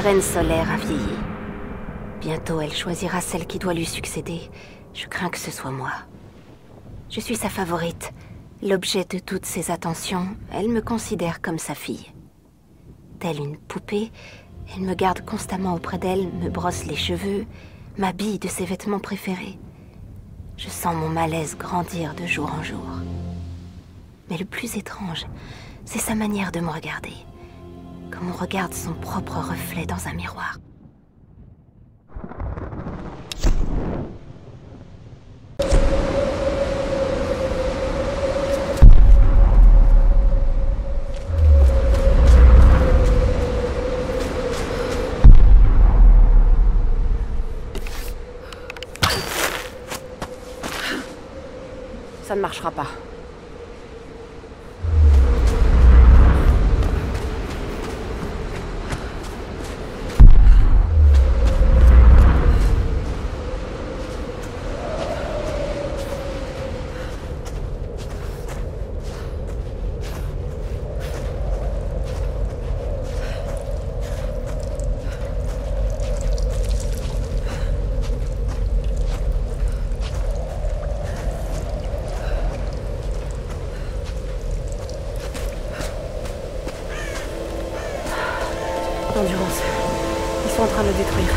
S10: reine solaire a vieilli. Bientôt, elle choisira celle qui doit lui succéder. Je crains que ce soit moi. Je suis sa favorite. L'objet de toutes ses attentions, elle me considère comme sa fille. Telle une poupée, elle me garde constamment auprès d'elle, me brosse les cheveux, m'habille de ses vêtements préférés. Je sens mon malaise grandir de jour en jour. Mais le plus étrange, c'est sa manière de me regarder. Comme on regarde son propre reflet dans un miroir.
S1: Ça ne marchera pas. L'endurance. Ils sont en train de le détruire.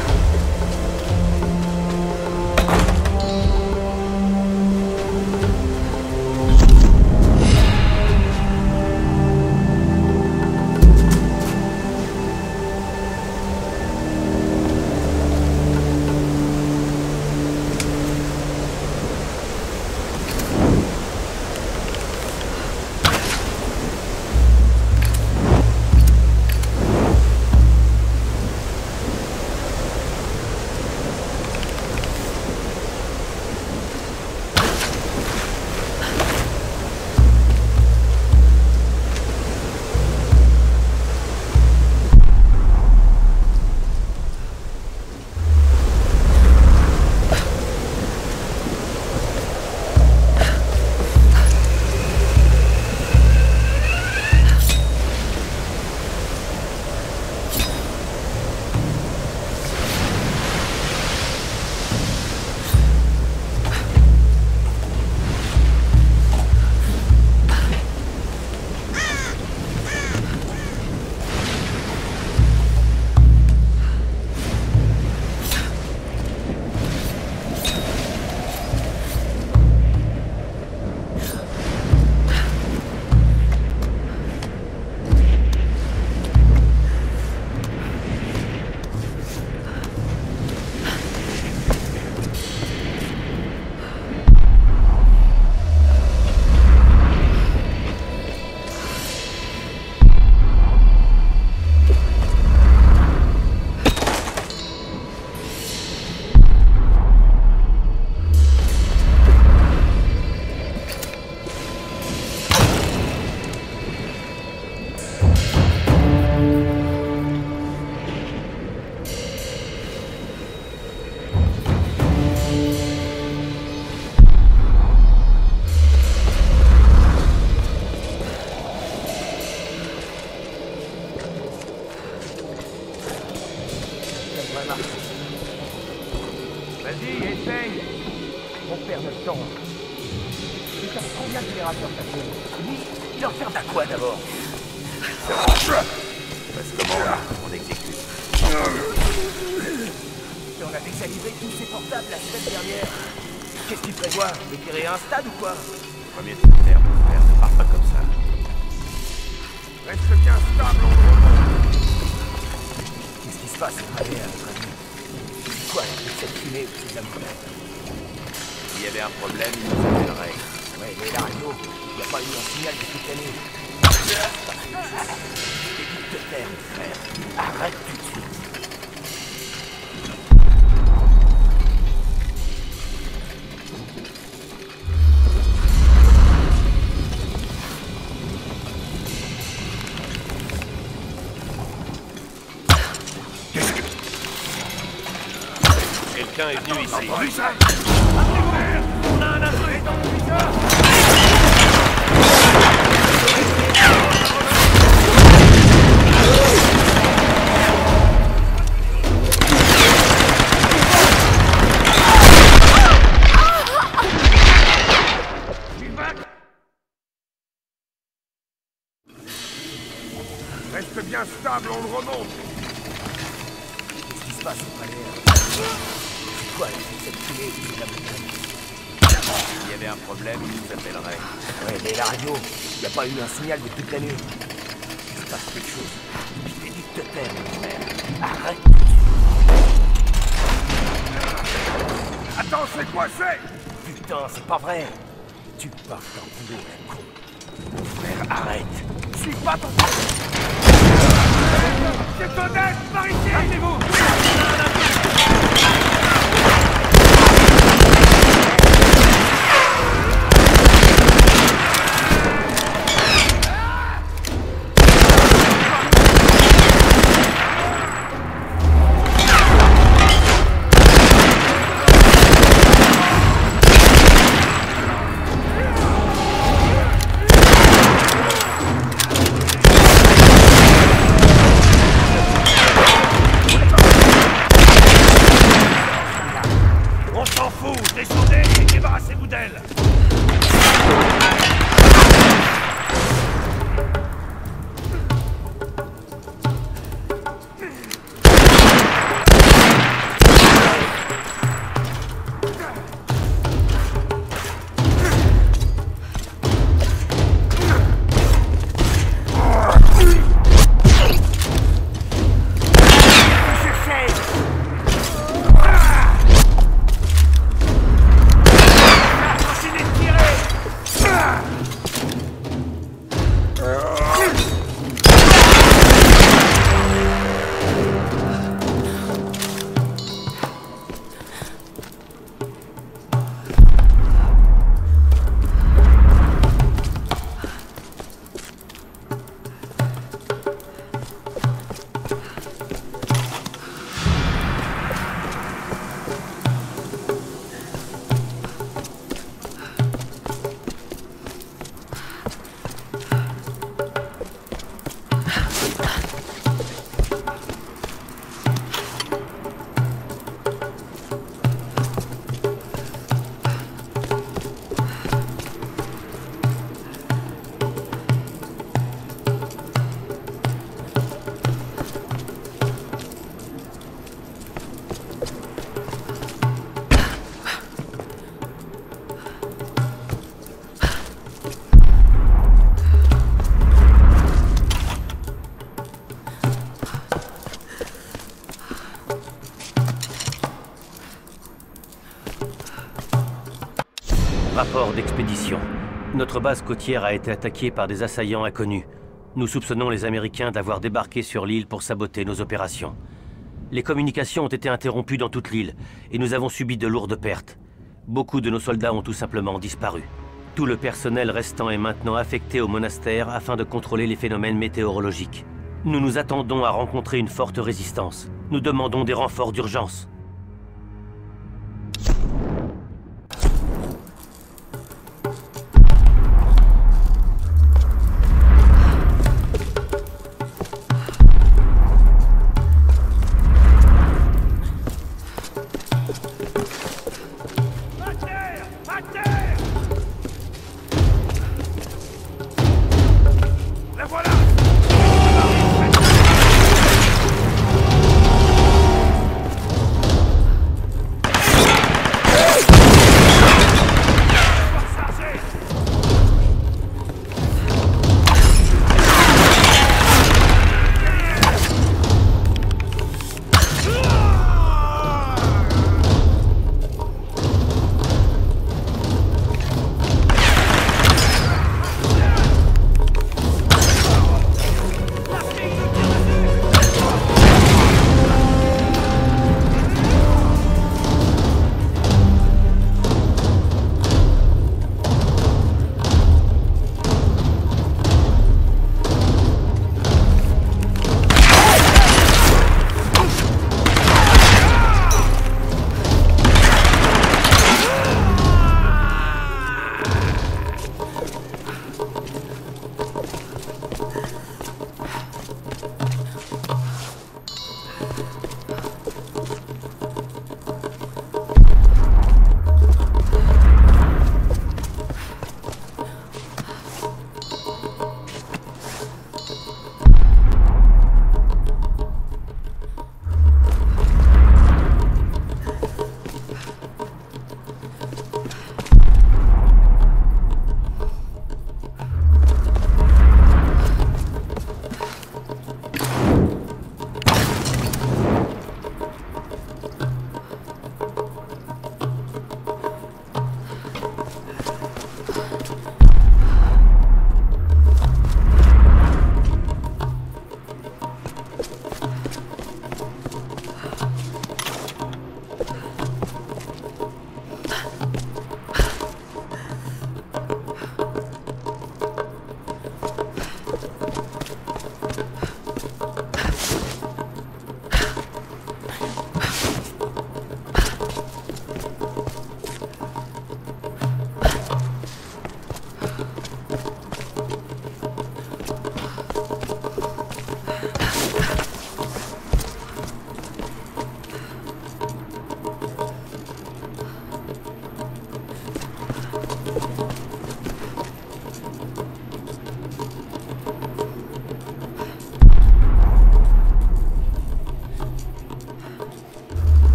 S9: Vas-y, essaye. On perd notre temps. Putain, combien de générateurs t'as fait? Lui, il leur sert à quoi d'abord?
S8: Passe commande, on exécute.
S9: Et on a décalibré tous ces portables la semaine dernière. Qu'est-ce qu'il prévoit? De tirer un stade ou quoi?
S8: Premier militaire, mon frère, ne part pas comme ça.
S7: Reste bien stable, on remonte.
S9: Qu'est-ce qui se passe à notre avis? C'est quoi cette fumée ou ces amours?
S8: S'il y avait un problème, il nous appellerait.
S9: Ouais, mais la radio, il n'y a pas eu un signal de toute l'année. Évite de te taire, mon frère. Arrête tout de suite.
S8: Quelqu'un est venu ici.
S7: Entendu ça?
S9: On a un intrus dans le viseur!
S7: devient stable, on le remonte.
S9: Qu'est-ce qui se passe au palais? C'est quoi cette coulée de la montagne?
S8: S'il y avait un problème, il nous appellerait.
S9: Ouais, mais la radio, il n'y a pas eu un signal de toute la nuit. Il se passe quelque chose. Je t'ai dit de te taire, mon frère. Arrête!
S7: Attends, c'est coincé!
S9: Putain, c'est pas vrai! Tu pars d'un boulot, la con. Frère, arrête! Je suis pas ton...
S7: C'est honnête, par ici! Arrêtez-vous!
S11: Rapport d'expédition. Notre base côtière a été attaquée par des assaillants inconnus. Nous soupçonnons les Américains d'avoir débarqué sur l'île pour saboter nos opérations. Les communications ont été interrompues dans toute l'île et nous avons subi de lourdes pertes. Beaucoup de nos soldats ont tout simplement disparu. Tout le personnel restant est maintenant affecté au monastère afin de contrôler les phénomènes météorologiques. Nous nous attendons à rencontrer une forte résistance. Nous demandons des renforts d'urgence.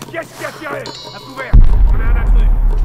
S7: Qu'est-ce qui a tiré? À couvert! On a un intrus!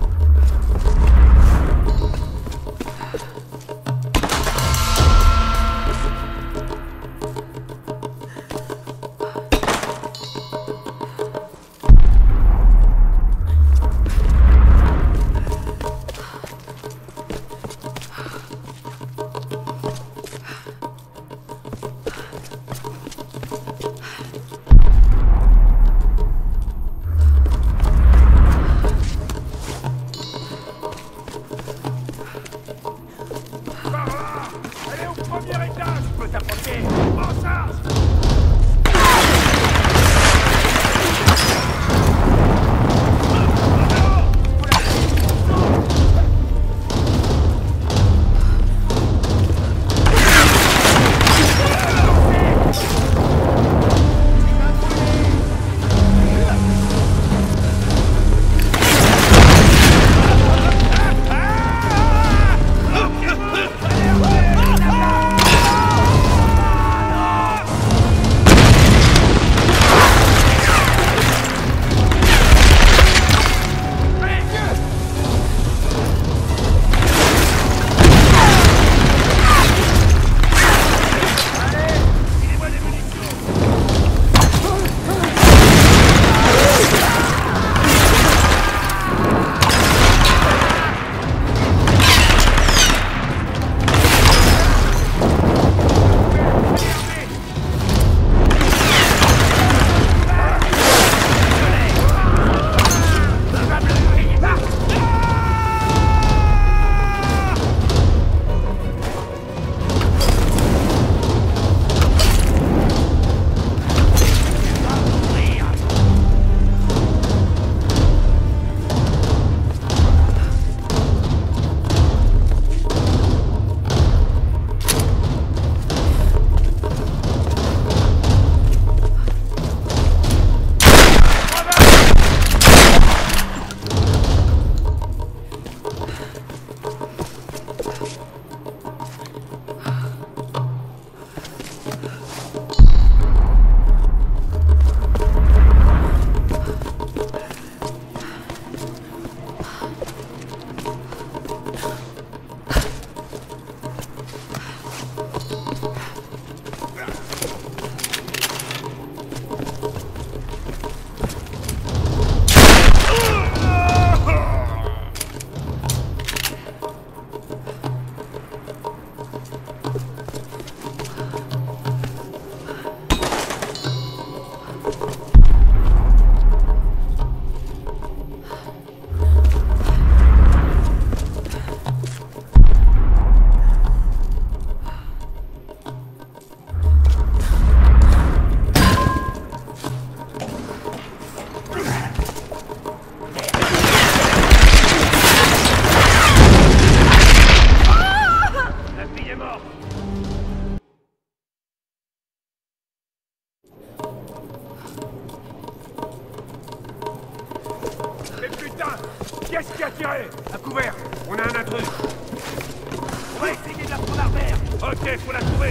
S7: Qu'est-ce qui a tiré? À couvert! On a un intrus! On va essayer de la prendre à revers! Ok, faut la trouver!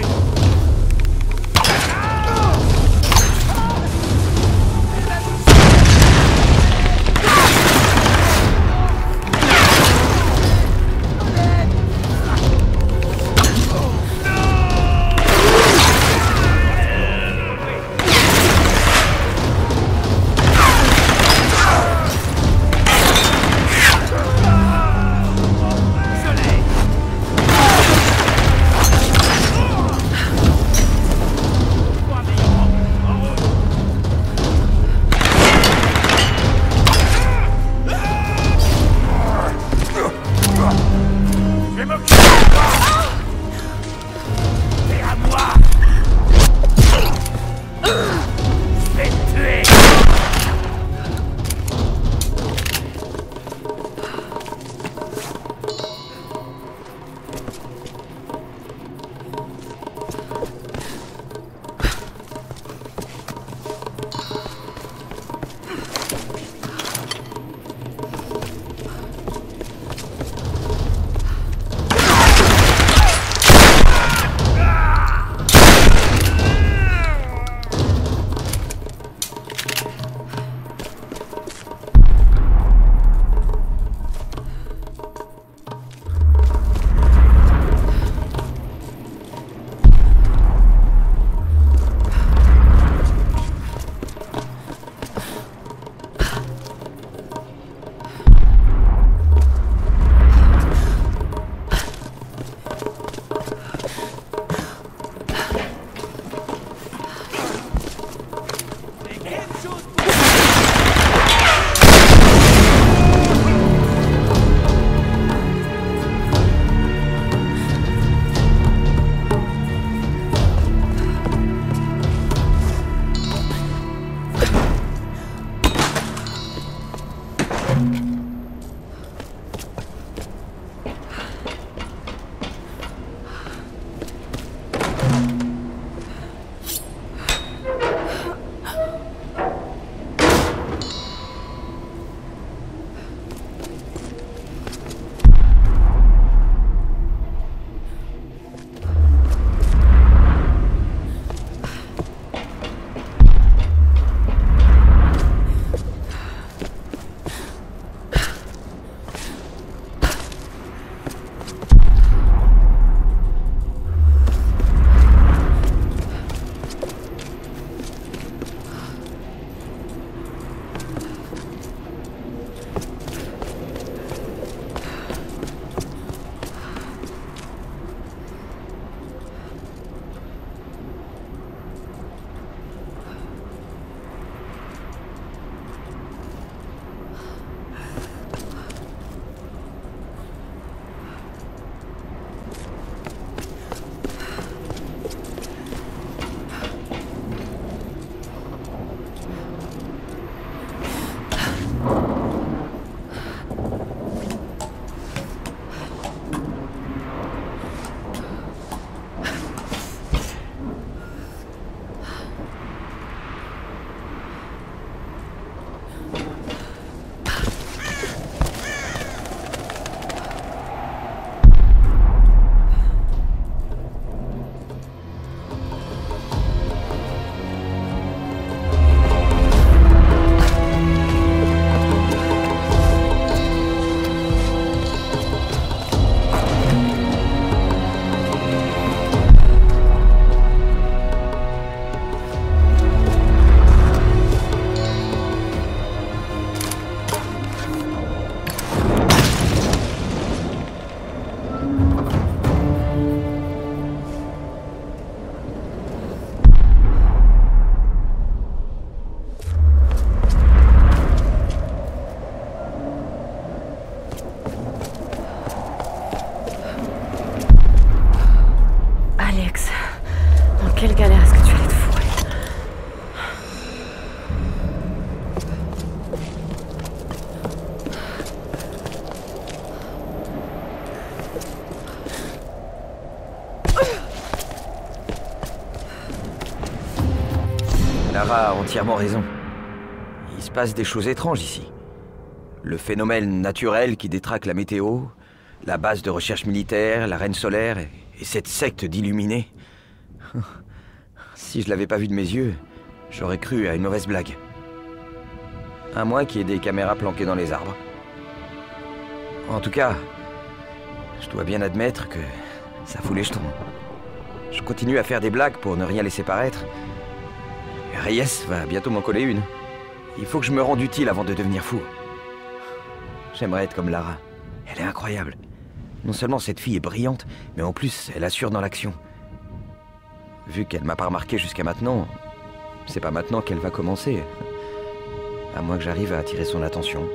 S1: Quelle galère est-ce que tu allais te fourrer?
S2: Lara a entièrement raison. Il se passe des choses étranges ici. Le phénomène naturel qui détraque la météo, la base de recherche militaire, la reine solaire et cette secte d'illuminés. Si je l'avais pas vu de mes yeux, j'aurais cru à une mauvaise blague. À moins qu'il y ait des caméras planquées dans les arbres. En tout cas, je dois bien admettre que ça fout les jetons. Je continue à faire des blagues pour ne rien laisser paraître. Reyes va bientôt m'en coller une. Il faut que je me rende utile avant de devenir fou. J'aimerais être comme Lara. Elle est incroyable. Non seulement cette fille est brillante, mais en plus, elle assure dans l'action. Vu qu'elle m'a pas remarqué jusqu'à maintenant, c'est pas maintenant qu'elle va commencer. À moins que j'arrive à attirer son attention.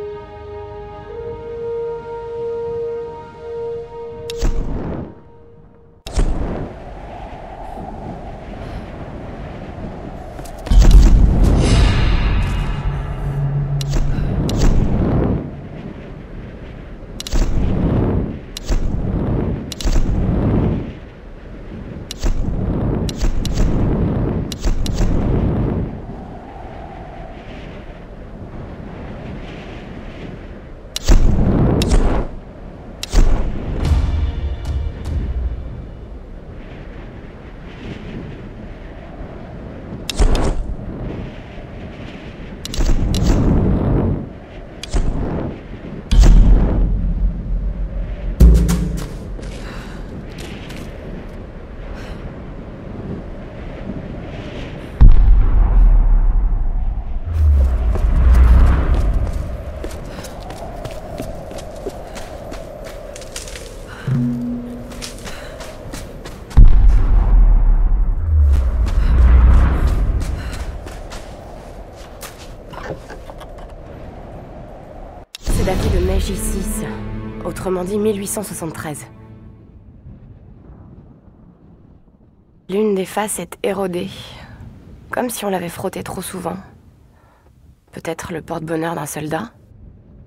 S1: C'est daté de Meiji 6, autrement dit 1873. L'une des faces est érodée, comme si on l'avait frottée trop souvent. Peut-être le porte-bonheur d'un soldat?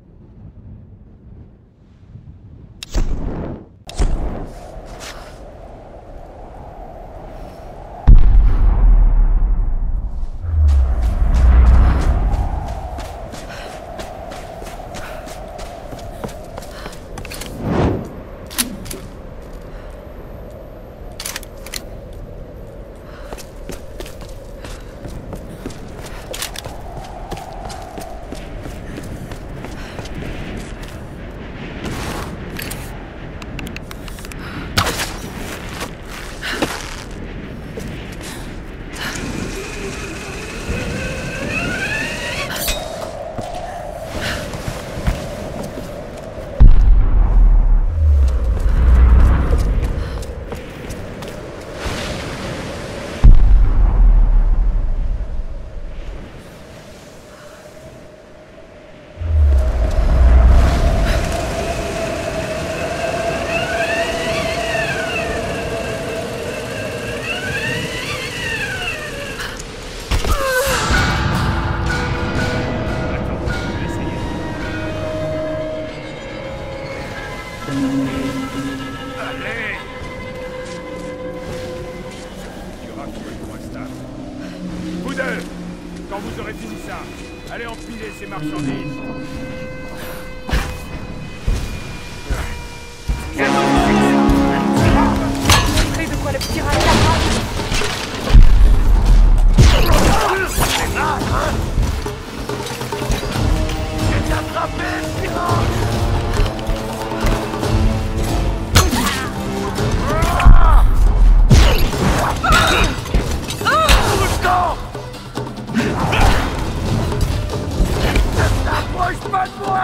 S7: ces marchandises.
S1: Montrer de quoi le petit rat capable.
S8: C'est là, hein? J'ai attrapé le pirate! Tout le temps! Ne t'approche pas de moi!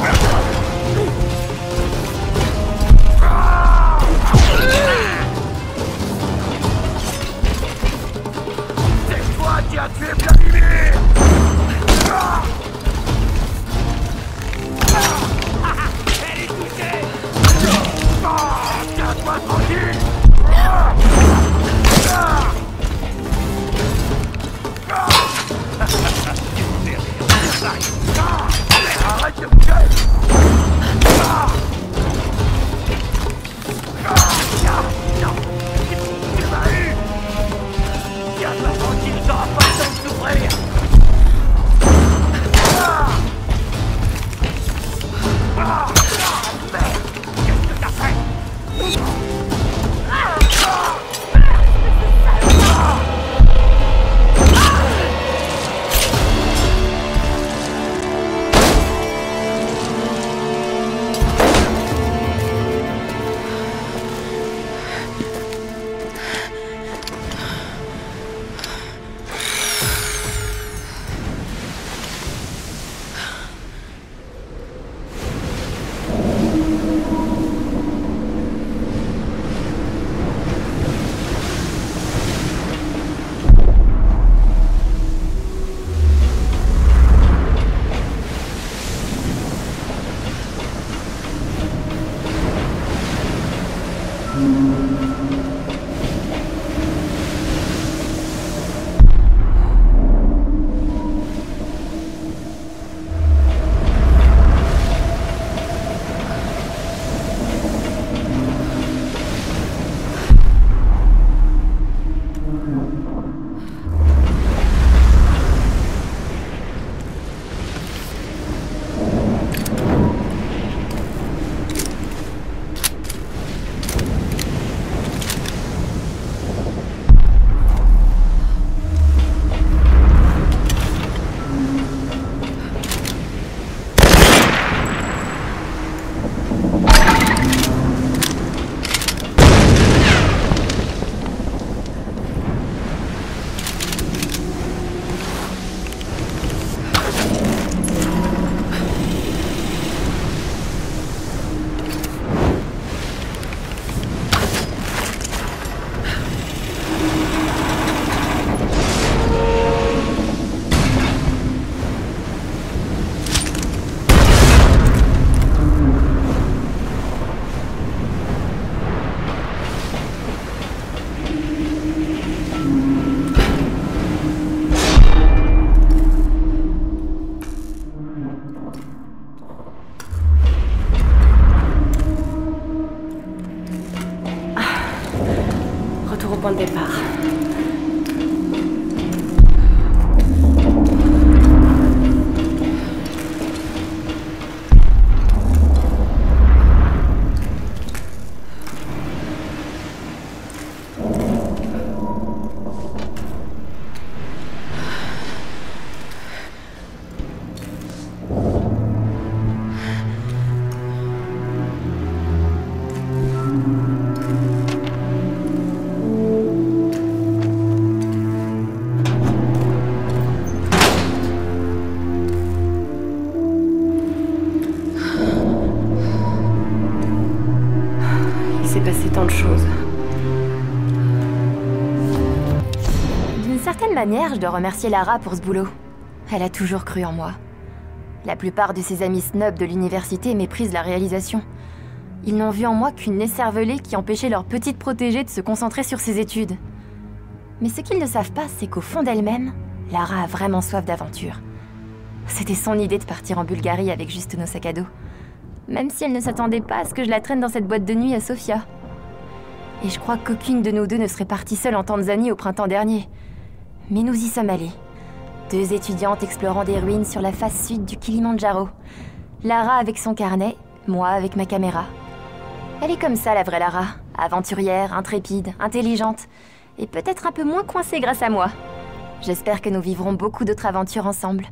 S8: C'est toi qui as tué Vladimir! Elle est touchée! Tiens-toi tranquille! Arrête de bouger! Non! Tu m'as eu! Tiens-toi tranquille, t'auras pas le temps de souffrir! Merde! Qu'est-ce que t'as fait?
S1: Retour au point de départ. Il s'est passé tant de choses.
S4: D'une certaine manière, je dois remercier Lara pour ce boulot. Elle a toujours cru en moi. La plupart de ses amis snobs de l'université méprisent la réalisation. Ils n'ont vu en moi qu'une écervelée qui empêchait leur petite protégée de se concentrer sur ses études. Mais ce qu'ils ne savent pas, c'est qu'au fond d'elle-même, Lara a vraiment soif d'aventure. C'était son idée de partir en Bulgarie avec juste nos sacs à dos. Même si elle ne s'attendait pas à ce que je la traîne dans cette boîte de nuit à Sofia. Et je crois qu'aucune de nous deux ne serait partie seule en Tanzanie au printemps dernier. Mais nous y sommes allés. 2 étudiantes explorant des ruines sur la face sud du Kilimandjaro. Lara avec son carnet, moi avec ma caméra. Elle est comme ça, la vraie Lara. Aventurière, intrépide, intelligente. Et peut-être un peu moins coincée grâce à moi. J'espère que nous vivrons beaucoup d'autres aventures ensemble.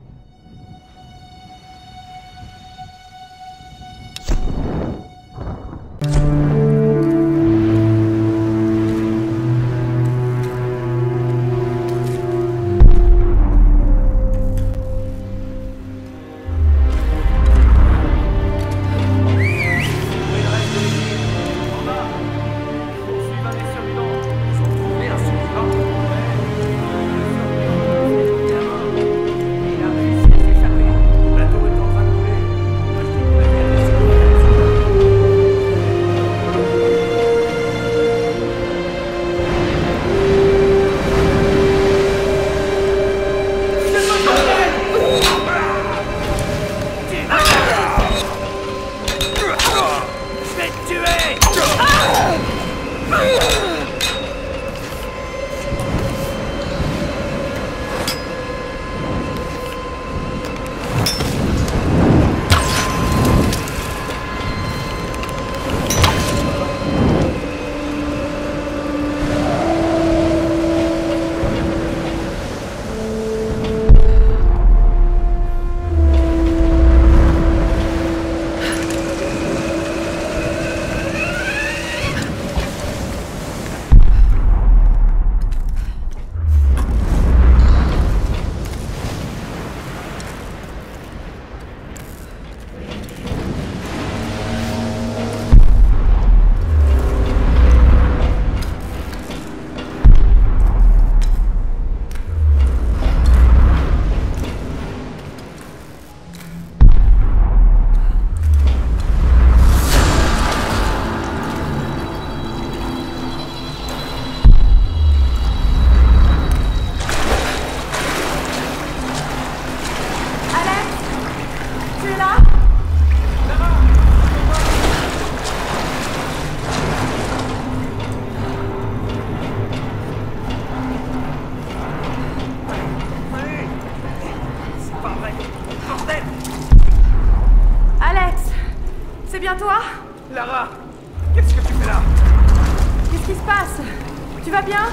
S1: Toi?
S9: Lara, qu'est-ce que tu fais là?
S1: Qu'est-ce qui se passe? Tu vas bien?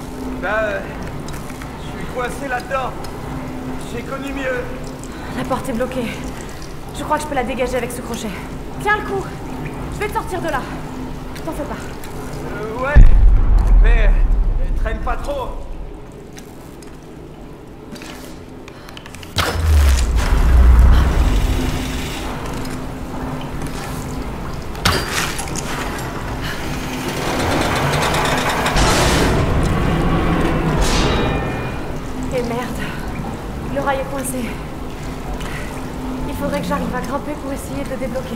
S9: Je suis coincé là-dedans. J'ai connu mieux.
S1: La porte est bloquée. Je crois que je peux la dégager avec ce crochet. Tiens le coup. Je vais te sortir de là. T'en fais pas.
S9: Ouais. Mais traîne pas trop.
S1: Le rail est coincé. Il faudrait que j'arrive à grimper pour essayer de le débloquer.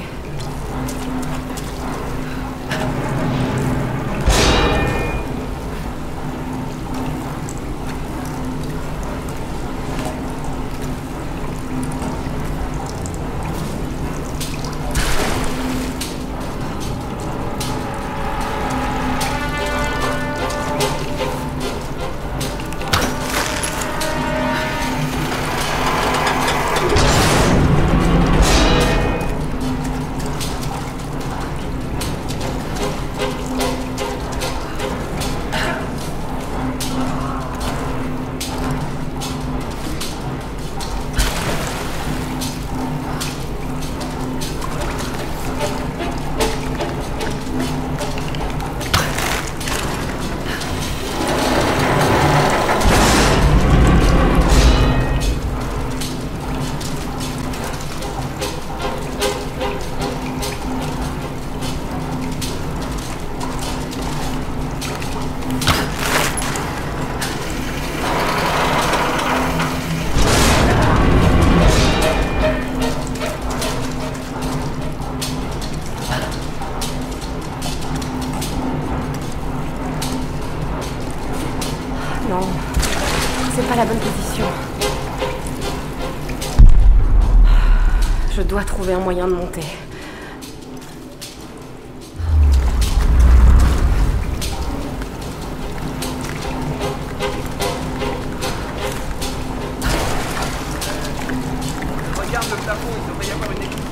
S1: Non, c'est pas la bonne position. Je dois trouver un moyen de monter.
S2: plafond, il devrait y avoir une équipe.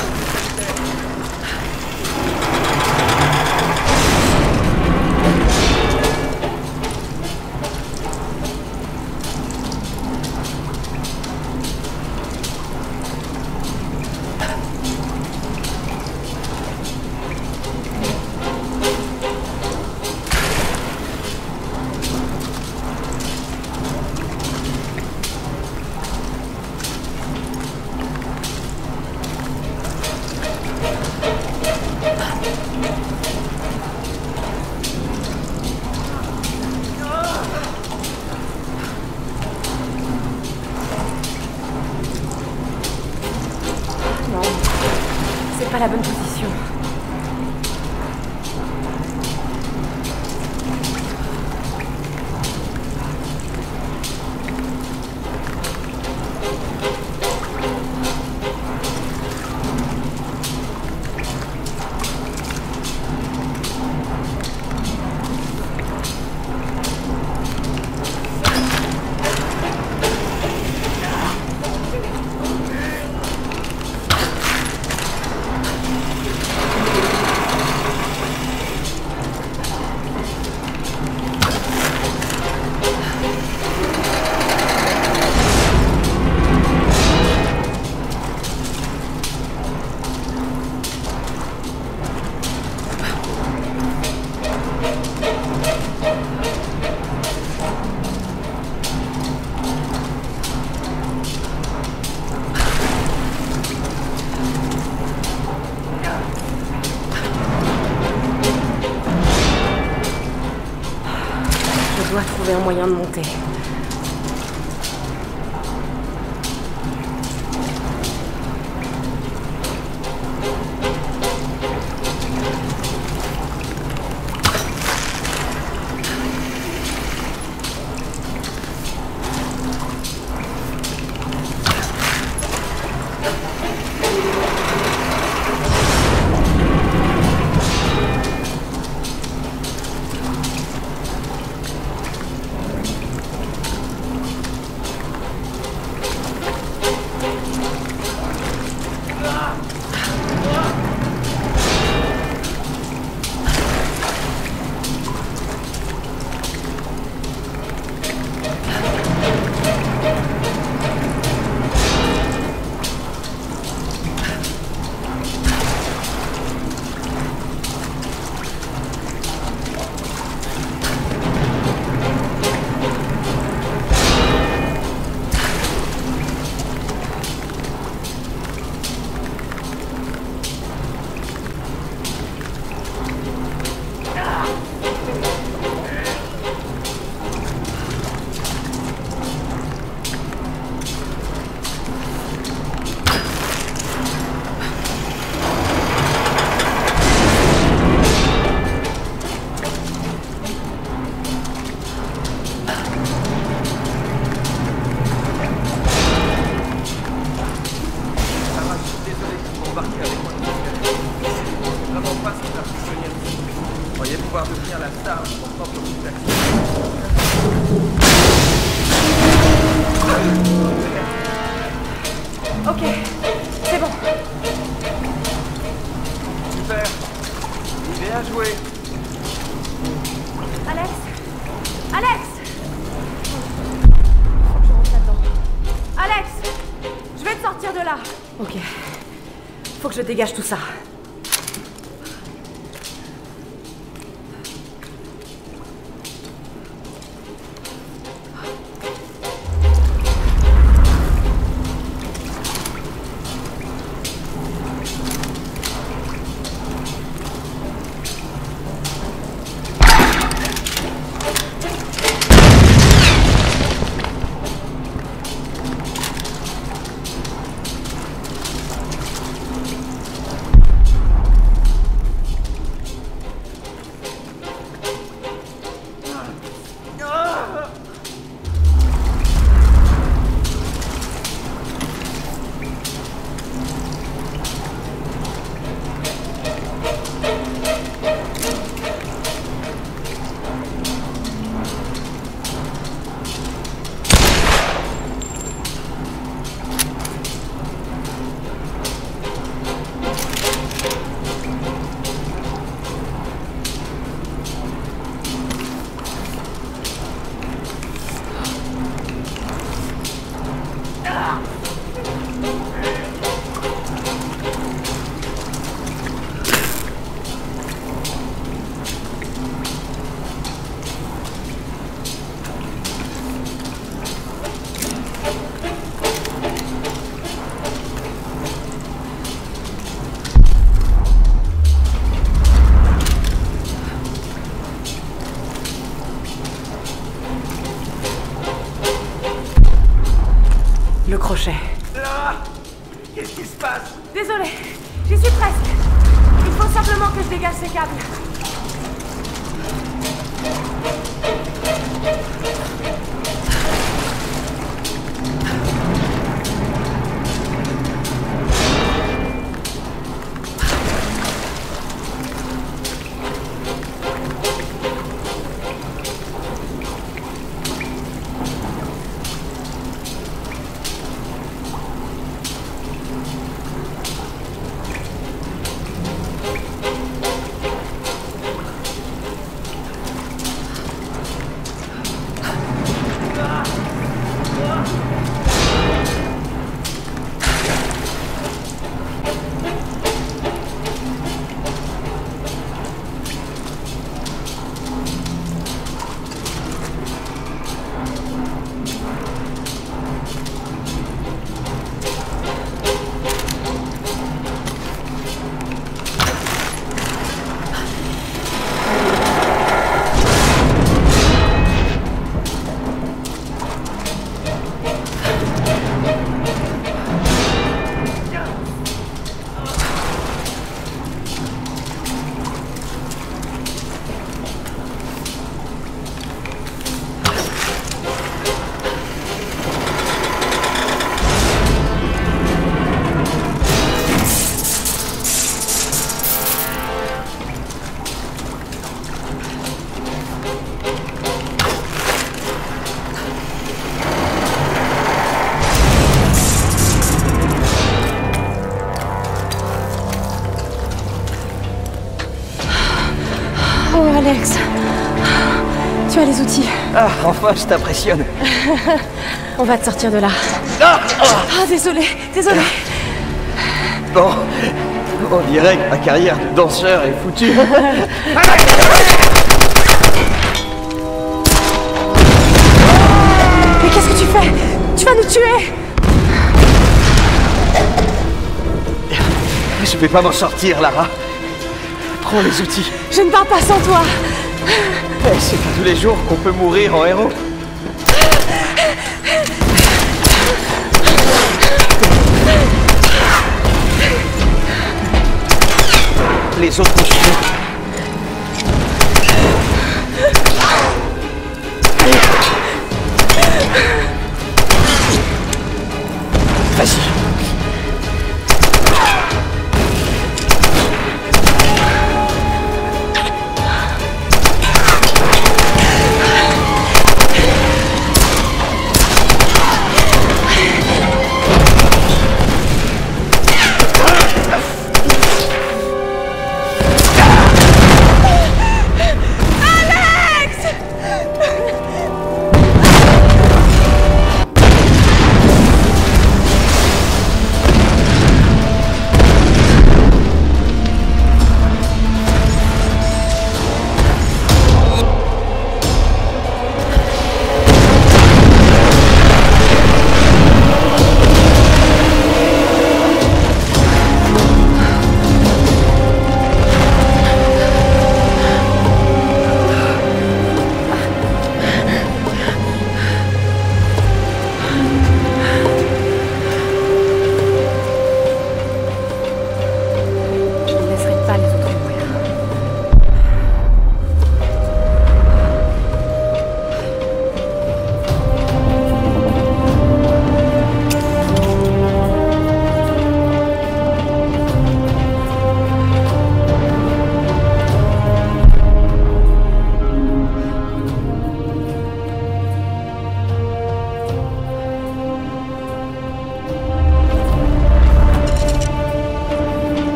S1: C'est pas la bonne position. Je dois trouver un moyen de monter. Ok, c'est bon.
S2: Super. Bien joué.
S1: Alex Alex Faut que je rentre là-dedans. Alex Je vais te sortir de là. Ok. Faut que je dégage tout ça.
S9: Qu'est-ce qui se passe?
S1: Désolée, j'y suis presque. Il faut simplement que je dégage ces câbles. Alex, tu as les outils.
S2: Ah, enfin, je t'impressionne.
S1: On va te sortir de là.
S2: Ah,
S1: désolé.
S2: Bon, on dirait que ma carrière de danseur est foutue.
S1: Mais qu'est-ce que tu fais? Tu vas nous tuer!
S2: Je vais pas m'en sortir, Lara. Prends les outils.
S1: Je ne pars pas sans toi.
S2: C'est pas tous les jours qu'on peut mourir en héros. Les autres suivent. Vas-y.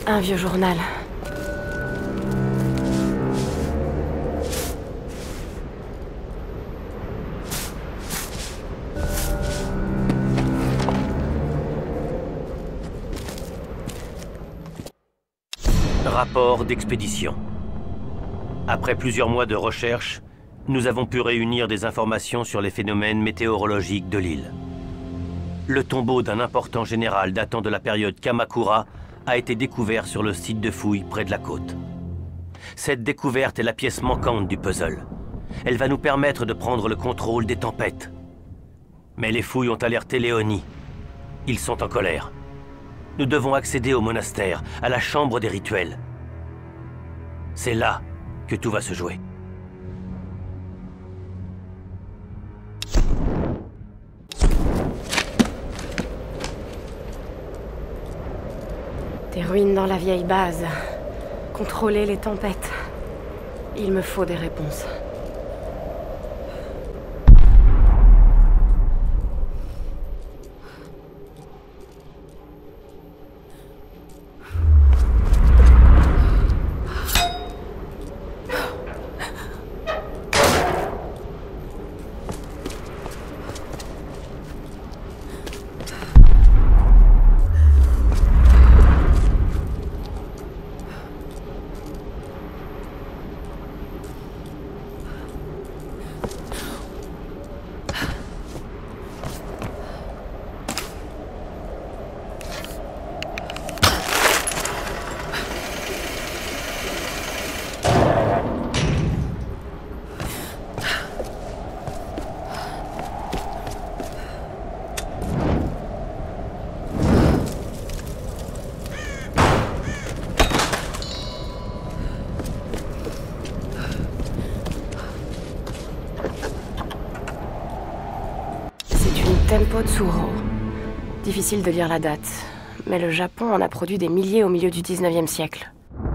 S1: Un vieux journal.
S11: Rapport d'expédition. Après plusieurs mois de recherche, nous avons pu réunir des informations sur les phénomènes météorologiques de l'île. Le tombeau d'un important général datant de la période Kamakura a été découvert sur le site de fouilles près de la côte. Cette découverte est la pièce manquante du puzzle. Elle va nous permettre de prendre le contrôle des tempêtes. Mais les fouilles ont alerté Léonie. Ils sont en colère. Nous devons accéder au monastère, à la chambre des rituels. C'est là que tout va se jouer.
S1: Des ruines dans la vieille base. Contrôler les tempêtes. Il me faut des réponses. Tempo Tsuro. Difficile de lire la date, mais le Japon en a produit des milliers au milieu du 19e siècle.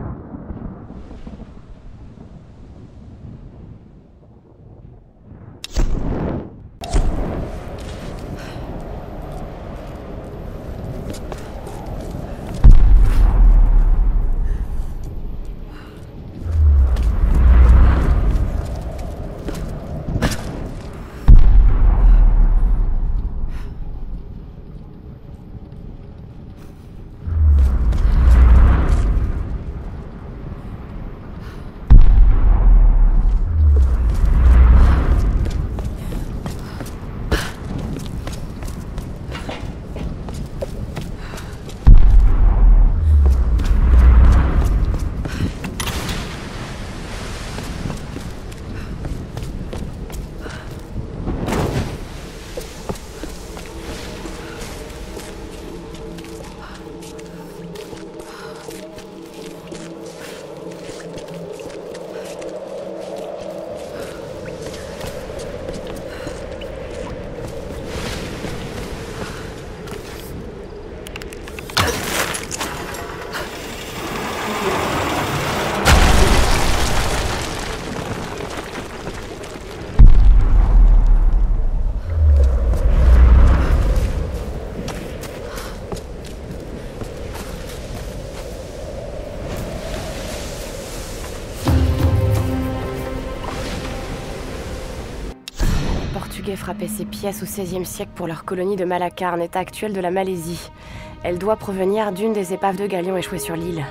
S1: Frappaient ces pièces au XVIe siècle pour leur colonie de Malakar, état actuel de la Malaisie. Elle doit provenir d'une des épaves de galions échouées sur l'île.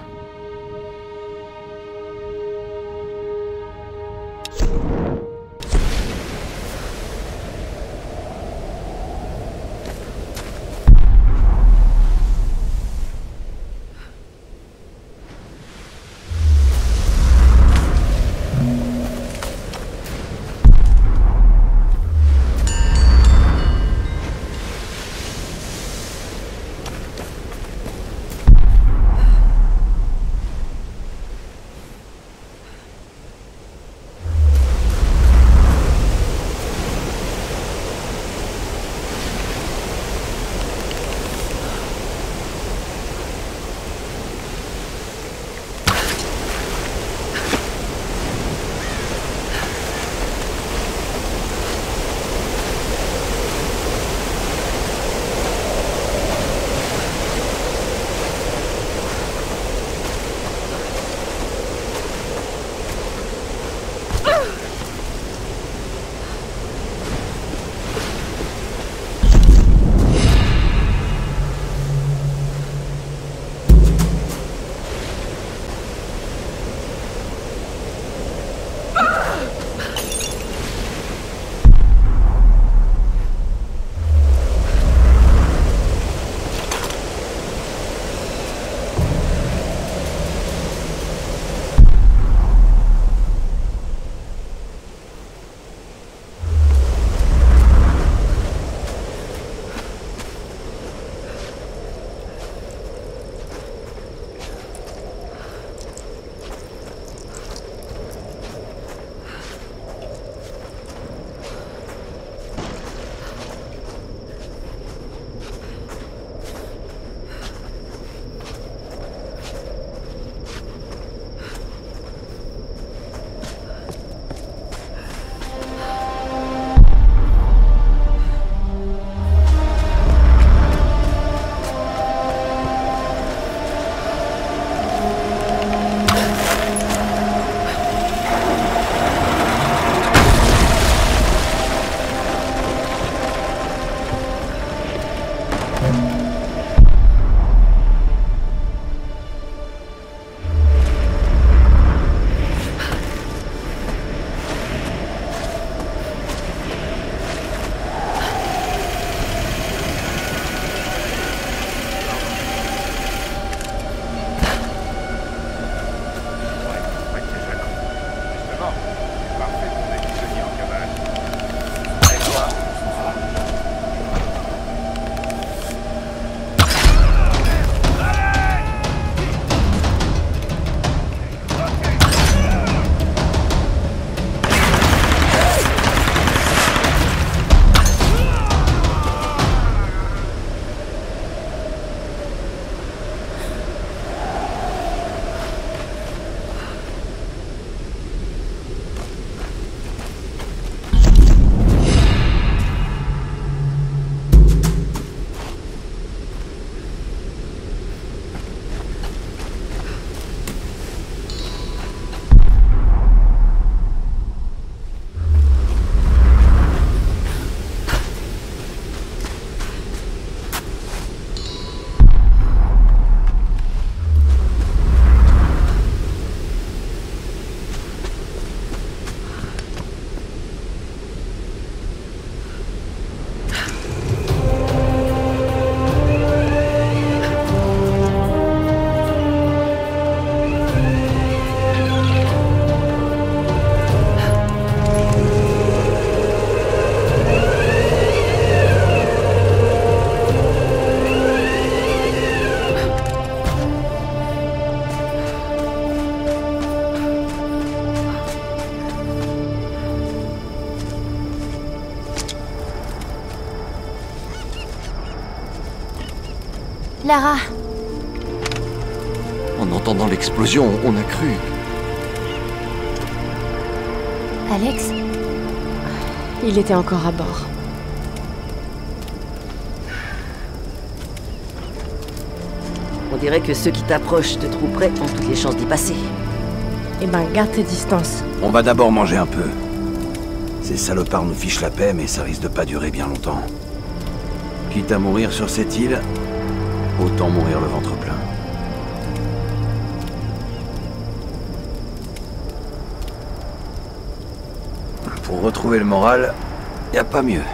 S4: Lara!
S8: En entendant l'explosion, on a cru...
S4: Alex?
S1: Il était encore à bord.
S5: On dirait que ceux qui t'approchent de trop près ont toutes les chances d'y passer.
S1: Eh ben, garde tes distances.
S6: On va d'abord manger un peu. Ces salopards nous fichent la paix, mais ça risque de pas durer bien longtemps. Quitte à mourir sur cette île, autant mourir le ventre plein. Pour retrouver le moral, y a pas mieux.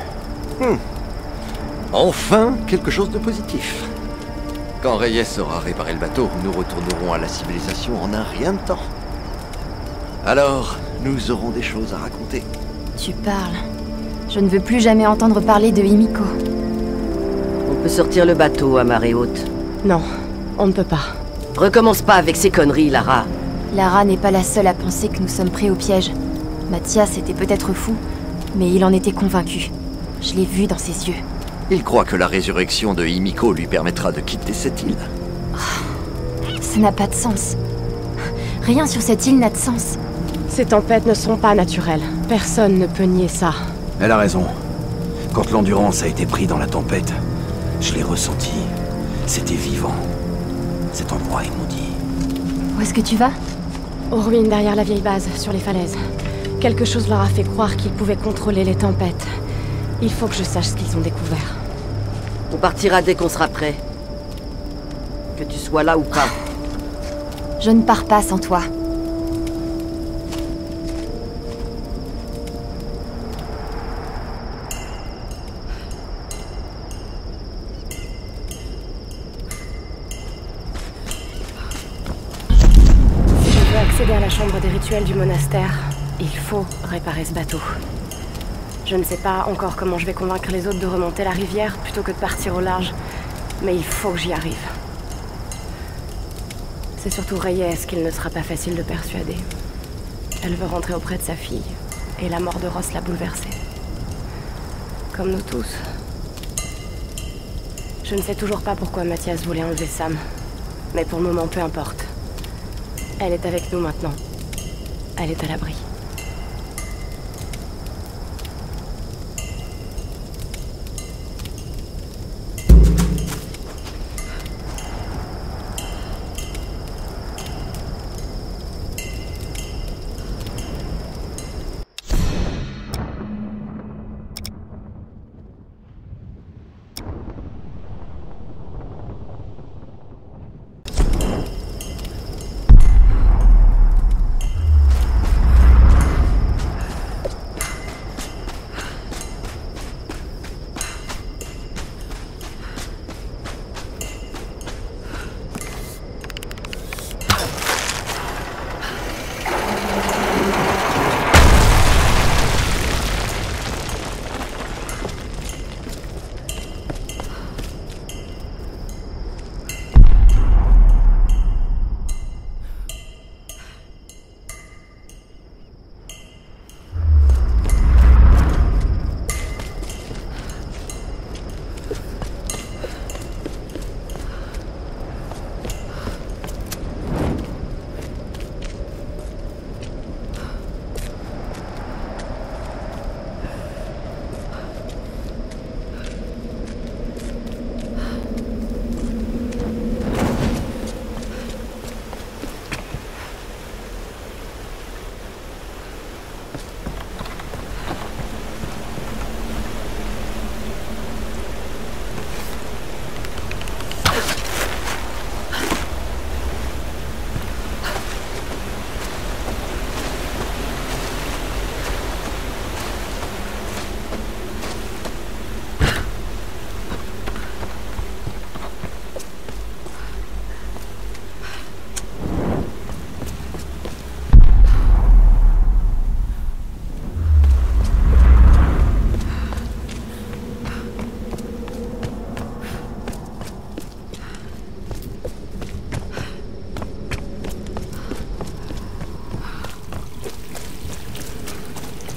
S8: Enfin, quelque chose de positif. Quand Reyes aura réparé le bateau, nous retournerons à la civilisation en un rien de temps. Alors, nous aurons des choses à raconter.
S4: Tu parles. Je ne veux plus jamais entendre parler de Himiko.
S5: On peut sortir le bateau à marée haute.
S1: Non, on ne peut pas.
S5: Recommence pas avec ces conneries, Lara.
S4: Lara n'est pas la seule à penser que nous sommes pris au piège. Mathias était peut-être fou, mais il en était convaincu. Je l'ai vu dans ses yeux.
S8: Il croit que la résurrection de Himiko lui permettra de quitter cette île.
S4: Ça n'a pas de sens. Rien sur cette île n'a de sens.
S1: Ces tempêtes ne sont pas naturelles. Personne ne peut nier ça.
S6: Elle a raison. Quand l'Endurance a été pris dans la tempête, je l'ai ressenti. C'était vivant. Cet endroit est maudit.
S4: Où est-ce que tu vas?
S1: Aux ruines derrière la vieille base, sur les falaises. Quelque chose leur a fait croire qu'ils pouvaient contrôler les tempêtes. Il faut que je sache ce qu'ils ont découvert.
S5: On partira dès qu'on sera prêt. Que tu sois là ou pas.
S4: Je ne pars pas sans toi.
S1: Si je veux accéder à la chambre des rituels du monastère, il faut réparer ce bateau. Je ne sais pas encore comment je vais convaincre les autres de remonter la rivière plutôt que de partir au large, mais il faut que j'y arrive. C'est surtout Reyes qu'il ne sera pas facile de persuader. Elle veut rentrer auprès de sa fille, et la mort de Ross l'a bouleversée. Comme nous tous. Je ne sais toujours pas pourquoi Mathias voulait enlever Sam, mais pour le moment, peu importe. Elle est avec nous maintenant. Elle est à l'abri.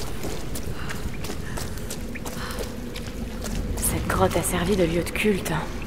S1: Cette grotte a servi de lieu de culte.